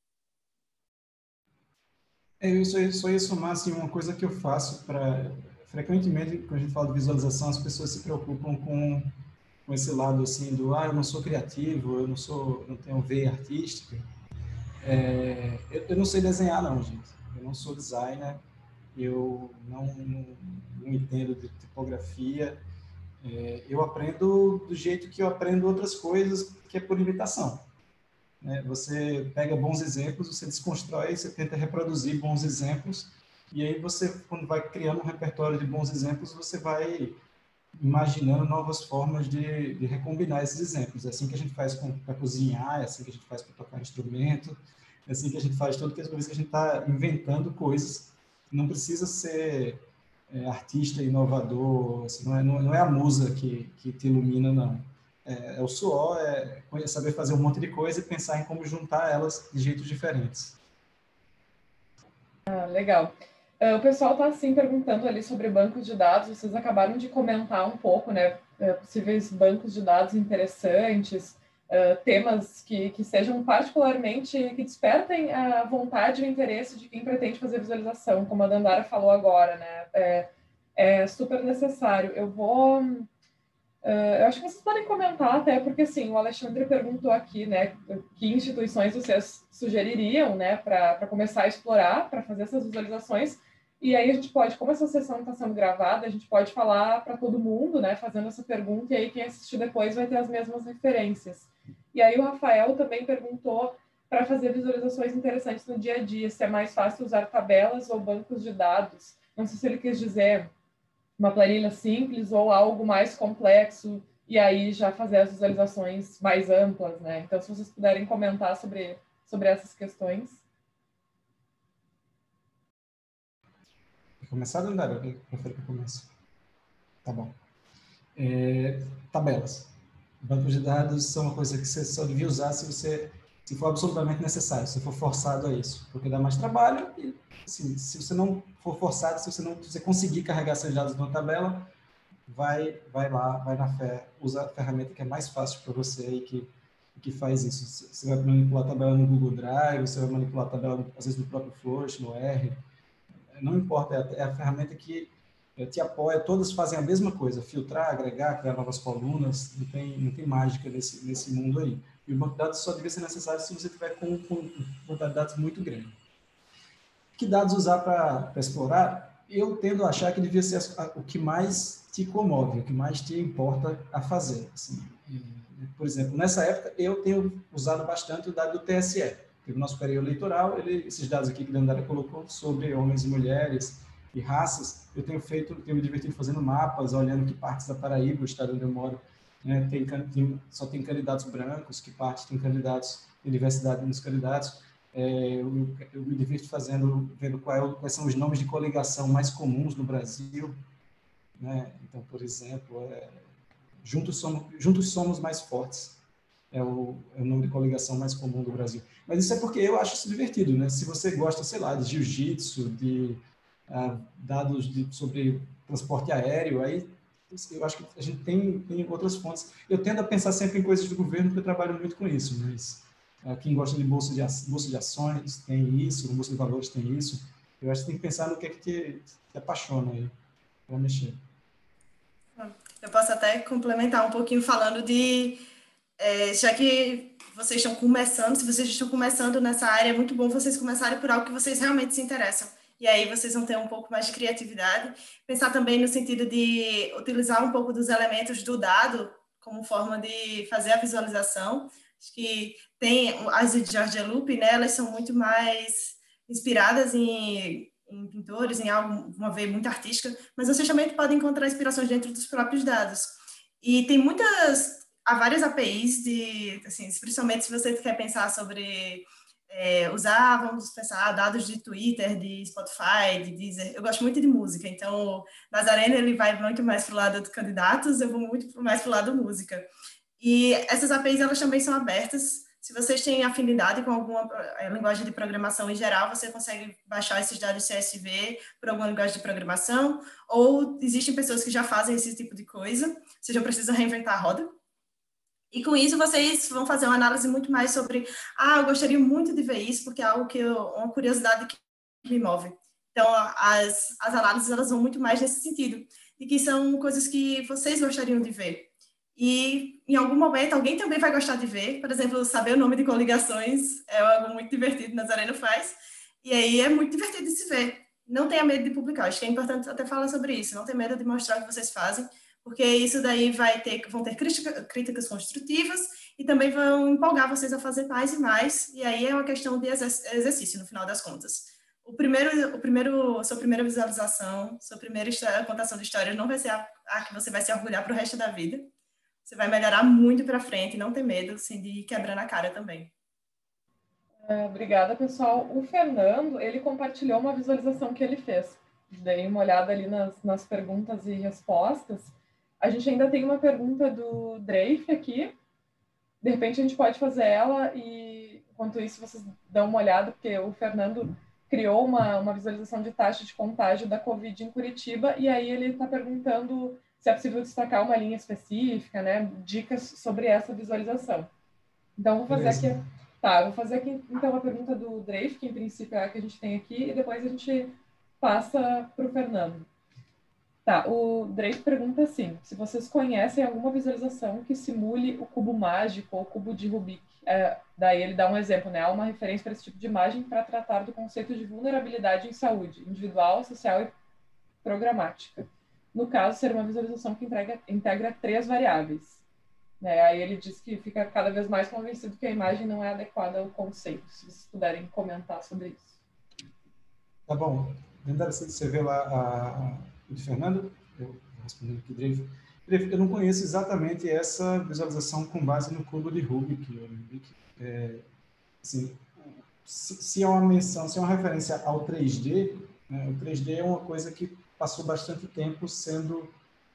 S3: É, eu só, só ia somar assim, uma coisa que eu faço para... Frequentemente, quando a gente fala de visualização, as pessoas se preocupam com, com esse lado assim do ah, eu não sou criativo, eu não sou, não tenho veia artística. É, eu, eu não sei desenhar não, gente. Eu não sou designer, eu não, não, não entendo de tipografia. É, eu aprendo do jeito que eu aprendo outras coisas, que é por imitação. Né? Você pega bons exemplos, você desconstrói, você tenta reproduzir bons exemplos, e aí você, quando vai criando um repertório de bons exemplos, você vai imaginando novas formas de, de recombinar esses exemplos. É assim que a gente faz para cozinhar, é assim que a gente faz para tocar instrumento, é assim que a gente faz todas as vezes que a gente está inventando coisas. Não precisa ser é, artista, inovador, assim, não, é, não, não é a musa que, que te ilumina, não. É, é o suor, é, é saber fazer um monte de coisa e pensar em como juntar elas de jeitos diferentes.
S1: Ah, legal. Uh, o pessoal está assim perguntando ali sobre bancos de dados. Vocês acabaram de comentar um pouco, né? Uh, possíveis bancos de dados interessantes, uh, temas que, que sejam particularmente, que despertem a vontade e o interesse de quem pretende fazer visualização, como a Dandara falou agora, né? É, é super necessário. Eu vou... Uh, eu acho que vocês podem comentar até, porque assim, o Alexandre perguntou aqui, né, que instituições vocês sugeririam, né, para começar a explorar, para fazer essas visualizações, e aí a gente pode, como essa sessão está sendo gravada, a gente pode falar para todo mundo, né, fazendo essa pergunta, e aí quem assistir depois vai ter as mesmas referências. E aí o Rafael também perguntou para fazer visualizações interessantes no dia a dia, se é mais fácil usar tabelas ou bancos de dados. Não sei se ele quis dizer uma planilha simples ou algo mais complexo, e aí já fazer as visualizações mais amplas, né? Então, se vocês puderem comentar sobre, sobre essas questões.
S3: Quer começar, Dandara? Eu prefiro que eu comece. Tá bom. É, tabelas. Bancos de dados são uma coisa que você só devia usar se você se for absolutamente necessário, se for forçado a isso, porque dá mais trabalho e, assim, se você não for forçado, se você não se você conseguir carregar seus dados numa tabela, vai vai lá, vai na fé, usa a ferramenta que é mais fácil para você e que que faz isso. Você vai manipular a tabela no Google Drive, você vai manipular a tabela às vezes no próprio Flush, no R, não importa, é a, é a ferramenta que te apoia, todas fazem a mesma coisa, filtrar, agregar, criar novas colunas, não tem, não tem mágica nesse, nesse mundo aí. E o banco de dados só deve ser necessário se você tiver com, com um quantidade de dados muito grande. Que dados usar para explorar? Eu tendo a achar que devia ser a, o que mais te comove, o que mais te importa a fazer. Assim, por exemplo, nessa época, eu tenho usado bastante o dado do T S E. No nosso período eleitoral, ele, esses dados aqui que a Dandara colocou sobre homens e mulheres e raças, eu tenho feito, tenho me divertido fazendo mapas, olhando que partes da Paraíba, o estado onde eu moro, né, tem, tem, só tem candidatos brancos, que partes tem candidatos de diversidade nos candidatos. É, eu, eu me divirto fazendo, vendo qual, quais são os nomes de coligação mais comuns no Brasil. Né? Então, por exemplo, é, juntos, somos, juntos somos mais fortes. É o, é o nome de coligação mais comum do Brasil. Mas isso é porque eu acho isso divertido, né? Se você gosta, sei lá, de jiu-jitsu, de uh, dados de, sobre transporte aéreo, aí eu acho que a gente tem, tem outras fontes. Eu tendo a pensar sempre em coisas do governo, porque eu trabalho muito com isso, mas uh, quem gosta de bolsa de, bolsa de ações tem isso, bolsa de valores tem isso. Eu acho que tem que pensar no que é que te, te apaixona aí, para mexer.
S4: Eu posso até complementar um pouquinho falando de... É, já que vocês estão começando, se vocês estão começando nessa área, é muito bom vocês começarem por algo que vocês realmente se interessam. E aí vocês vão ter um pouco mais de criatividade. Pensar também no sentido de utilizar um pouco dos elementos do dado como forma de fazer a visualização. Acho que tem as de Georgia Loop, né? Elas são muito mais inspiradas em, em pintores, em algo, uma veia muito artística, mas vocês também podem encontrar inspirações dentro dos próprios dados. E tem muitas... Há várias A P Is, de, assim, principalmente se você quer pensar sobre é, usar, vamos pensar, dados de Twitter, de Spotify, de Deezer. Eu gosto muito de música, então o Nazareno ele vai muito mais para o lado de candidatos, eu vou muito mais para o lado música. E essas A P Is elas também são abertas. Se vocês têm afinidade com alguma linguagem de programação em geral, você consegue baixar esses dados C S V por alguma linguagem de programação, ou existem pessoas que já fazem esse tipo de coisa, você não precisa reinventar a roda. E com isso vocês vão fazer uma análise muito mais sobre, ah, eu gostaria muito de ver isso, porque é algo que eu, uma curiosidade que me move. Então, as, as análises elas vão muito mais nesse sentido, de que são coisas que vocês gostariam de ver. E, em algum momento, alguém também vai gostar de ver. Por exemplo, saber o nome de coligações é algo muito divertido, Nazareno faz. E aí é muito divertido de se ver. Não tenha medo de publicar. Acho que é importante até falar sobre isso. Não tenha medo de mostrar o que vocês fazem, porque isso daí vai ter, vão ter crítica, críticas construtivas e também vão empolgar vocês a fazer mais e mais, e aí é uma questão de exercício, no final das contas. O primeiro, o primeiro, a sua primeira visualização, sua primeira história, contação de histórias não vai ser a, a que você vai se orgulhar para o resto da vida. Você vai melhorar muito para frente, não ter medo assim, de ir quebrando a cara também.
S1: É, obrigada, pessoal. O Fernando, ele compartilhou uma visualização que ele fez. Dei uma olhada ali nas, nas perguntas e respostas. A gente ainda tem uma pergunta do Dreif aqui. De repente, a gente pode fazer ela e, enquanto isso, vocês dão uma olhada, porque o Fernando criou uma, uma visualização de taxa de contágio da Covid em Curitiba, e aí ele está perguntando se é possível destacar uma linha específica, né? Dicas sobre essa visualização. Então, vou fazer Beleza. aqui... Tá, vou fazer aqui, então, a pergunta do Dreif, que em princípio é a que a gente tem aqui, e depois a gente passa para o Fernando. Tá, o Dreif pergunta assim, se vocês conhecem alguma visualização que simule o cubo mágico ou o cubo de Rubik. É, daí ele dá um exemplo, né? Há uma referência para esse tipo de imagem para tratar do conceito de vulnerabilidade em saúde, individual, social e programática. No caso, ser uma visualização que integra, integra três variáveis. Né? Aí ele diz que fica cada vez mais convencido que a imagem não é adequada ao conceito. Se vocês puderem comentar sobre isso.
S3: Tá bom. Dandara, você vê lá a, o de Fernando? Eu vou respondendo aqui, Dreif. Eu não conheço exatamente essa visualização com base no cubo de Rubik. Rubik é, assim, se, se é uma menção, se é uma referência ao três D, né, o três D é uma coisa que passou bastante tempo sendo...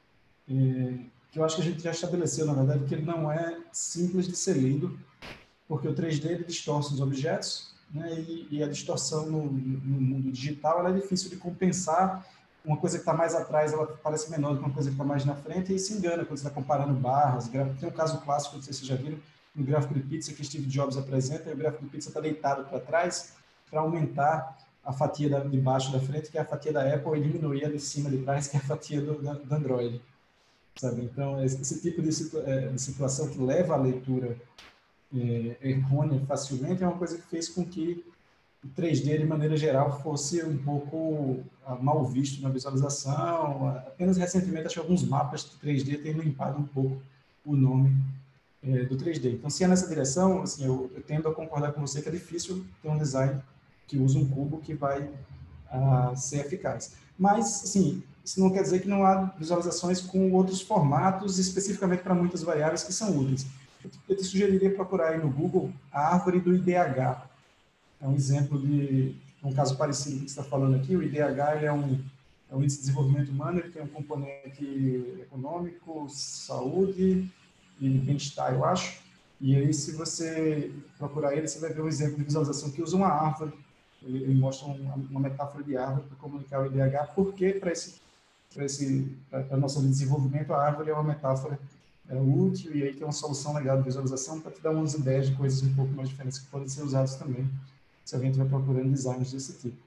S3: É, que eu acho que a gente já estabeleceu, na verdade, que ele não é simples de ser lido, porque o três D ele distorce os objetos, né, e, e a distorção no, no mundo digital ela é difícil de compensar. Uma coisa que está mais atrás ela parece menor do que uma coisa que está mais na frente, e se engana quando você está comparando barras. Tem um caso clássico, não sei se vocês já viram, no gráfico de pizza que Steve Jobs apresenta, e o gráfico de pizza está deitado para trás para aumentar a fatia da, de baixo da frente, que é a fatia da Apple, e diminuir a de cima de trás, que é a fatia do, do Android. Sabe? Então, esse tipo de, situa de situação que leva à leitura é, errônea facilmente é uma coisa que fez com que o três D, de maneira geral, fosse um pouco mal visto na visualização. Apenas recentemente, acho que alguns mapas de três D têm limpado um pouco o nome é, do três D. Então, se é nessa direção, assim, eu, eu tendo a concordar com você que é difícil ter um design que usa um cubo que vai a, ser eficaz. Mas, assim, isso não quer dizer que não há visualizações com outros formatos, especificamente para muitas variáveis que são úteis. Eu te sugeriria procurar aí no Google a árvore do I D H. É um exemplo de um caso parecido com o que você está falando aqui. O I D H ele é, um, é um índice de desenvolvimento humano, ele tem um componente econômico, saúde e bem-estar, eu acho. E aí, se você procurar ele, você vai ver um exemplo de visualização que usa uma árvore. Ele, ele mostra uma, uma metáfora de árvore para comunicar o I D H, porque para esse para esse a nossa desenvolvimento a árvore é uma metáfora é, útil, e aí tem uma solução legal de visualização para te dar umas ideias de coisas um pouco mais diferentes que podem ser usadas também, se alguém estiver procurando designs desse tipo.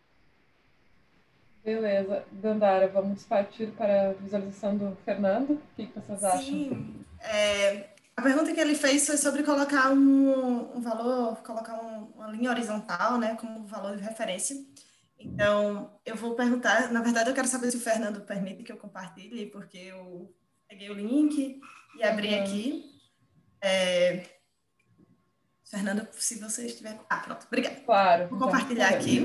S1: Beleza. Dandara, vamos partir para a visualização do Fernando. O que vocês acham?
S4: Sim. É, a pergunta que ele fez foi sobre colocar um, um valor, colocar um, uma linha horizontal, né, como valor de referência. Então, eu vou perguntar, na verdade, eu quero saber se o Fernando permite que eu compartilhe, porque eu peguei o link e abri uhum. aqui. É... Fernando, se você estiver... Ah, pronto, obrigada.
S1: Claro.
S4: Vou compartilhar aqui.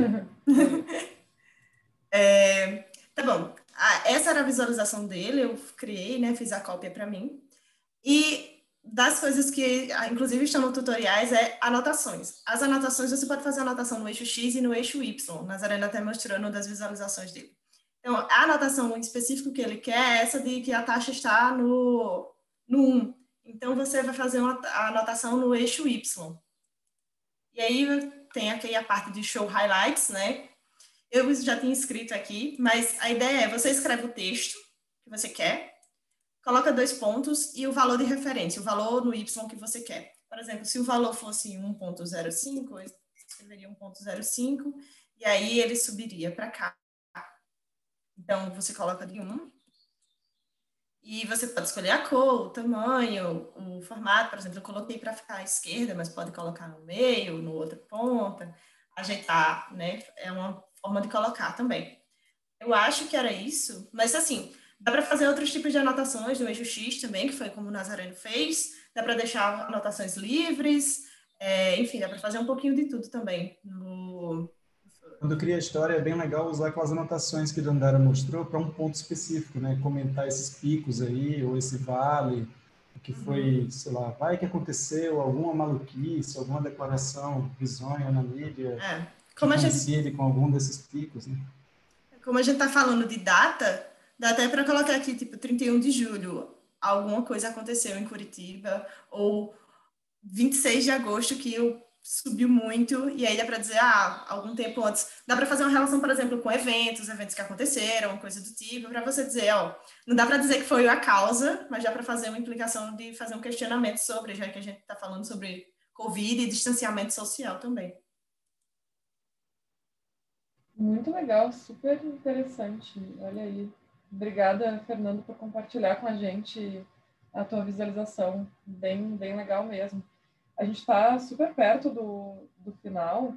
S4: é... Tá bom. Ah, essa era a visualização dele, eu criei, né, fiz a cópia para mim. E das coisas que, inclusive, estão no tutoriais é anotações. As anotações, você pode fazer anotação no eixo X e no eixo Y. Nazarena está mostrando das visualizações dele. Então, a anotação em específico que ele quer é essa de que a taxa está no, no um. Então, você vai fazer uma, a anotação no eixo Y. E aí, tem aqui a parte de show highlights, né? Eu já tinha escrito aqui, mas a ideia é, você escreve o texto que você quer, coloca dois pontos e o valor de referência, o valor no Y que você quer. Por exemplo, se o valor fosse um ponto zero cinco, eu escreveria um ponto zero cinco, e aí ele subiria para cá. Então, você coloca de um, e você pode escolher a cor, o tamanho, o formato. Por exemplo, eu coloquei para ficar à esquerda, mas pode colocar no meio, no outra ponta, ajeitar, né? É uma forma de colocar também. Eu acho que era isso, mas assim, Dá para fazer outros tipos de anotações no eixo X também, que foi como o Nazareno fez. Dá para deixar anotações livres. É, enfim, dá para fazer um pouquinho de tudo também. No...
S3: Quando cria a história, é bem legal usar aquelas anotações que a Dandara mostrou para um ponto específico, né? Comentar esses picos aí, ou esse vale, o que foi, uhum. sei lá, vai que aconteceu, alguma maluquice, alguma declaração risonha na mídia,
S4: é.
S3: que coincide gente... com algum desses picos, né?
S4: Como a gente está falando de data, dá até para colocar aqui, tipo, trinta e um de julho, alguma coisa aconteceu em Curitiba, ou vinte e seis de agosto, que eu subiu muito, e aí dá para dizer, ah, algum tempo antes. Dá para fazer uma relação, por exemplo, com eventos, eventos que aconteceram, coisa do tipo, para você dizer, ó, não dá para dizer que foi a causa, mas dá para fazer uma implicação de fazer um questionamento sobre, já que a gente está falando sobre Covid e distanciamento social também.
S1: Muito legal, super interessante. Olha aí. Obrigada, Fernando, por compartilhar com a gente a tua visualização. Bem, bem legal mesmo. A gente está super perto do, do final.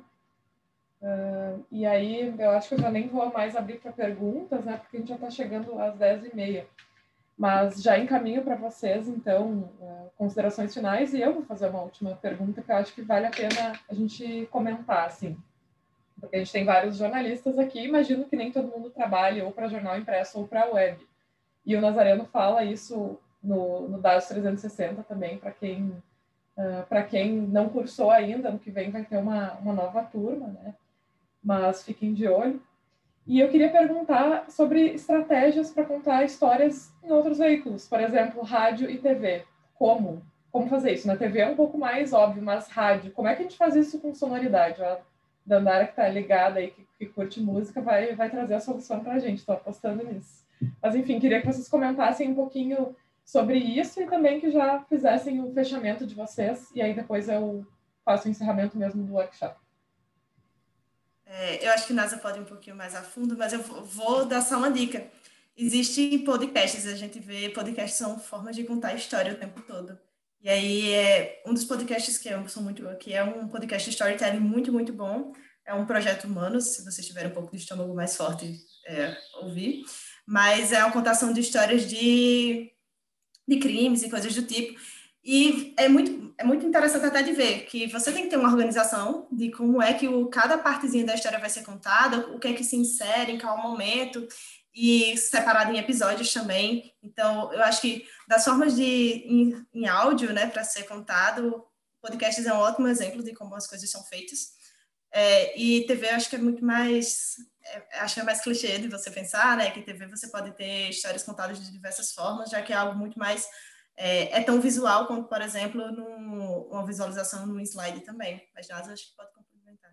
S1: Uh, e aí, eu acho que eu já nem vou mais abrir para perguntas, né? Porque a gente já está chegando às dez e meia. Mas já encaminho para vocês, então, uh, considerações finais. E eu vou fazer uma última pergunta que eu acho que vale a pena a gente comentar, assim. Porque a gente tem vários jornalistas aqui, imagino que nem todo mundo trabalhe ou para jornal impresso ou para web. E o Nazareno fala isso no, no Dados trezentos e sessenta também, para quem, uh, para quem não cursou ainda, ano que vem vai ter uma, uma nova turma, né? Mas fiquem de olho. E eu queria perguntar sobre estratégias para contar histórias em outros veículos, por exemplo, rádio e T V. Como? Como fazer isso? Na T V é um pouco mais óbvio, mas rádio, como é que a gente faz isso com sonoridade? A Dandara, que está ligada aí, que, que curte música, vai, vai trazer a solução para a gente, estou apostando nisso. Mas, enfim, queria que vocês comentassem um pouquinho sobre isso e também que já fizessem o fechamento de vocês, e aí depois eu faço o encerramento mesmo do workshop.
S4: É, eu acho que o Nasa pode ir um pouquinho mais a fundo, mas eu vou dar só uma dica. Existem podcasts, a gente vê podcasts são formas de contar a história o tempo todo. E aí, é, um dos podcasts que eu sou muito, que é um podcast de storytelling muito, muito bom, é um Projeto Humanos, se vocês tiverem um pouco de estômago mais forte, é, ouvir. Mas é uma contação de histórias de, de crimes e coisas do tipo. E é muito, é muito interessante até de ver que você tem que ter uma organização de como é que o, cada partezinha da história vai ser contada, o que é que se insere em qual momento, e separado em episódios também. Então, eu acho que das formas de em, em áudio, né, para ser contado, podcasts é um ótimo exemplo de como as coisas são feitas. É, e T V eu acho que é muito mais, é, acho que é mais clichê de você pensar, né, que T V você pode ter histórias contadas de diversas formas, já que é algo muito mais É, é tão visual quanto, por exemplo, num, uma visualização num slide também. Mas, Nasa, acho que pode complementar.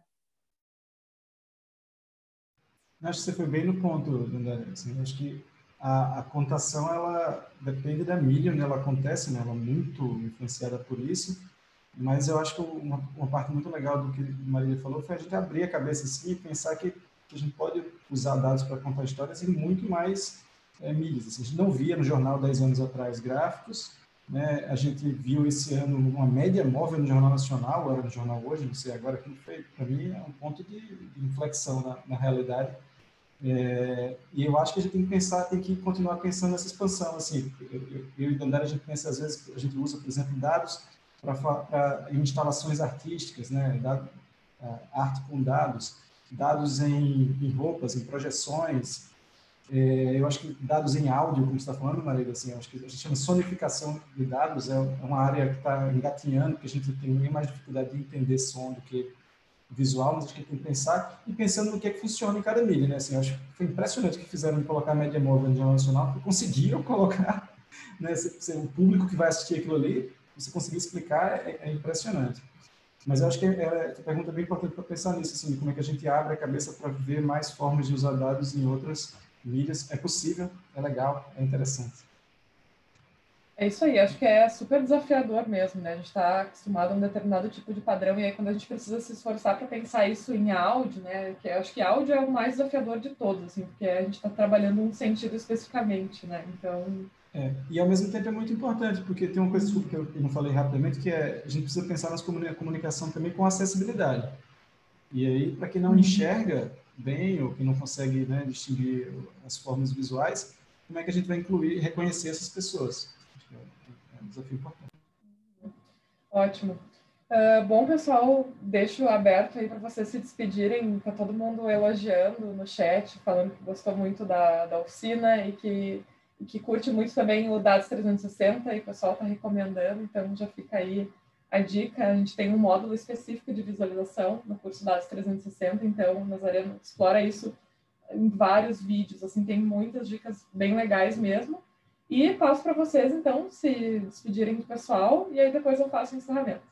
S3: Acho que você foi bem no ponto, Dandara. Assim, acho que a, a contação, ela depende da mídia onde ela acontece, né? Ela é muito influenciada por isso, mas eu acho que uma, uma parte muito legal do que a Marília falou foi a gente abrir a cabeça assim e pensar que, que a gente pode usar dados para contar histórias em muito mais É, mídias. Assim, a gente não via no jornal dez anos atrás gráficos, né? A gente viu esse ano uma média móvel no Jornal Nacional, era no jornal hoje, não sei agora, que foi, para mim, é um ponto de, de inflexão na, na realidade. É, e eu acho que a gente tem que pensar, tem que continuar pensando nessa expansão. Assim, eu, eu, eu e Dandara, a gente pensa, às vezes, a gente usa, por exemplo, dados para instalações artísticas, né? Dado, arte com dados, dados em, em roupas, em projeções. É, eu acho que dados em áudio, como você está falando, Marília, assim, eu acho que a gente chama de sonificação de dados, é uma área que está engatinhando, que a gente tem bem mais dificuldade de entender som do que visual, mas acho que tem que pensar e pensando no que é que funciona em cada mídia, né? Assim, eu acho que foi impressionante o que fizeram de colocar a média móvel no Jornal Nacional, porque conseguiram colocar, né, o público que vai assistir aquilo ali, você conseguir explicar, é, é impressionante. Mas eu acho que é, é uma pergunta bem importante para pensar nisso, assim, como é que a gente abre a cabeça para ver mais formas de usar dados em outras mídias. É possível, é legal, é interessante.
S1: É isso aí, acho que é super desafiador mesmo, né? A gente está acostumado a um determinado tipo de padrão e aí quando a gente precisa se esforçar para pensar isso em áudio, né? Que eu acho que áudio é o mais desafiador de todos, assim, porque a gente está trabalhando um sentido especificamente, né? Então...
S3: É, e ao mesmo tempo é muito importante, porque tem uma coisa que eu não falei rapidamente, que é a gente precisa pensar na comunicação também com acessibilidade. E aí, para quem não enxerga bem ou que não consegue, né, distinguir as formas visuais, como é que a gente vai incluir e reconhecer essas pessoas. Acho que é um desafio importante.
S1: Ótimo. Uh, bom, pessoal, deixo aberto aí para vocês se despedirem, tá todo mundo elogiando no chat, falando que gostou muito da, da oficina e que, e que curte muito também o Dados trezentos e sessenta, e o pessoal está recomendando, então já fica aí a dica. A gente tem um módulo específico de visualização no curso Dados trezentos e sessenta, então o Nazareno explora isso em vários vídeos, assim, tem muitas dicas bem legais mesmo. E passo para vocês, então, se despedirem do pessoal, e aí depois eu faço o encerramento.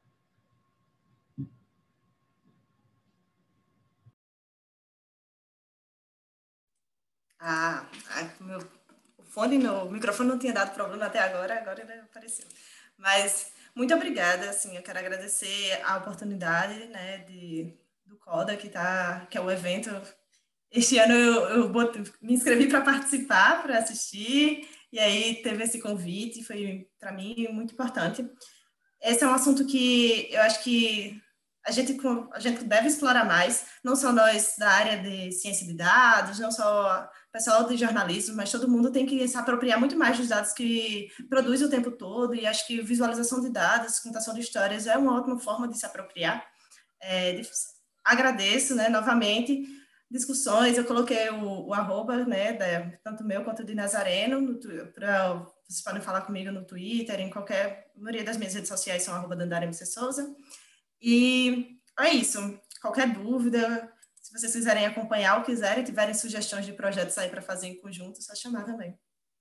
S4: Ah, meu, o fone, no, o microfone não tinha dado problema até agora, agora ele apareceu. Mas muito obrigada, assim, eu quero agradecer a oportunidade, né, de, do CODA, que, tá, que é o evento. Este ano eu, eu bot, me inscrevi para participar, para assistir, e aí teve esse convite, foi para mim muito importante. Esse é um assunto que eu acho que a gente, a gente deve explorar mais, não só nós da área de ciência de dados, não só o pessoal de jornalismo, mas todo mundo tem que se apropriar muito mais dos dados que produz o tempo todo, e acho que visualização de dados, contação de histórias é uma ótima forma de se apropriar. É, de, agradeço, né, novamente, discussões, eu coloquei o, o arroba, né, da, tanto meu quanto de Nazareno, para vocês podem falar comigo no Twitter, em qualquer, a maioria das minhas redes sociais são arroba Dandara M C Souza. E é isso. Qualquer dúvida, se vocês quiserem acompanhar ou quiserem, tiverem sugestões de projetos aí para fazer em conjunto, é só chamar também.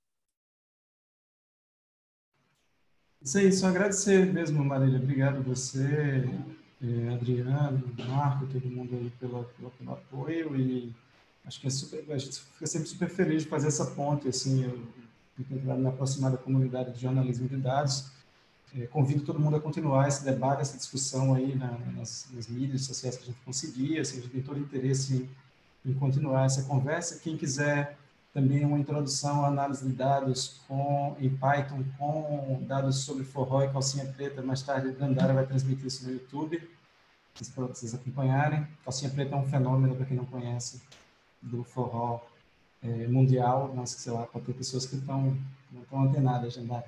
S3: Isso aí, só agradecer mesmo, Marília. Obrigado a você, Adriano, Marco, todo mundo aí pelo, pelo, pelo apoio, e acho que é super, a gente fica sempre super feliz de fazer essa ponte, assim, eu fico tentando me aproximar da comunidade de jornalismo de dados. É, convido todo mundo a continuar esse debate, essa discussão aí na, nas, nas mídias sociais que a gente conseguir, assim, a gente tem todo interesse em, em continuar essa conversa. Quem quiser também uma introdução à análise de dados com, em Python, com dados sobre forró e calcinha preta, mais tarde a Dandara vai transmitir isso no YouTube, para vocês acompanharem. Calcinha preta é um fenômeno, para quem não conhece, do forró é, mundial, mas, sei lá, pode ter pessoas que estão, não estão antenadas, Dandara.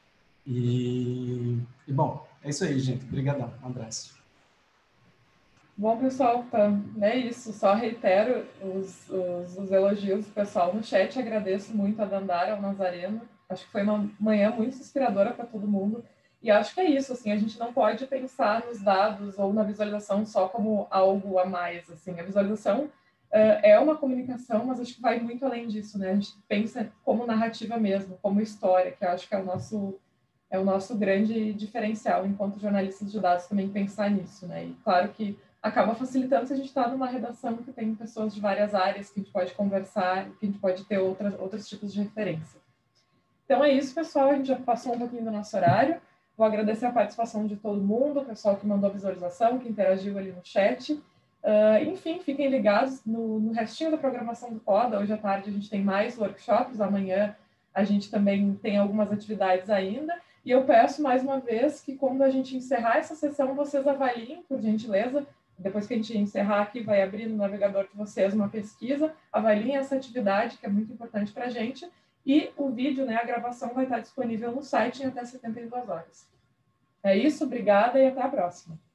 S3: E, e, bom, é isso aí, gente. Obrigadão. Um abraço.
S1: Bom, pessoal, tá, é isso. Só reitero os, os, os elogios do pessoal no chat. Agradeço muito a Dandara, ao Nazareno. Acho que foi uma manhã muito inspiradora para todo mundo. E acho que é isso, assim, a gente não pode pensar nos dados ou na visualização só como algo a mais, assim. A visualização uh, é uma comunicação, mas acho que vai muito além disso, né? A gente pensa como narrativa mesmo, como história, que eu acho que é o nosso... é o nosso grande diferencial enquanto jornalistas de dados também pensar nisso, né? E claro que acaba facilitando se a gente está numa redação que tem pessoas de várias áreas que a gente pode conversar, que a gente pode ter outras, outros tipos de referência. Então é isso, pessoal, a gente já passou um pouquinho do nosso horário. Vou agradecer a participação de todo mundo, o pessoal que mandou a visualização, que interagiu ali no chat. Uh, enfim, fiquem ligados no, no restinho da programação do CODA. Hoje à tarde a gente tem mais workshops, amanhã a gente também tem algumas atividades ainda. E eu peço mais uma vez que quando a gente encerrar essa sessão, vocês avaliem, por gentileza. Depois que a gente encerrar aqui, vai abrir no navegador de vocês uma pesquisa, avaliem essa atividade, que é muito importante para a gente. E o vídeo, né, a gravação vai estar disponível no site em até setenta e duas horas. É isso, obrigada e até a próxima.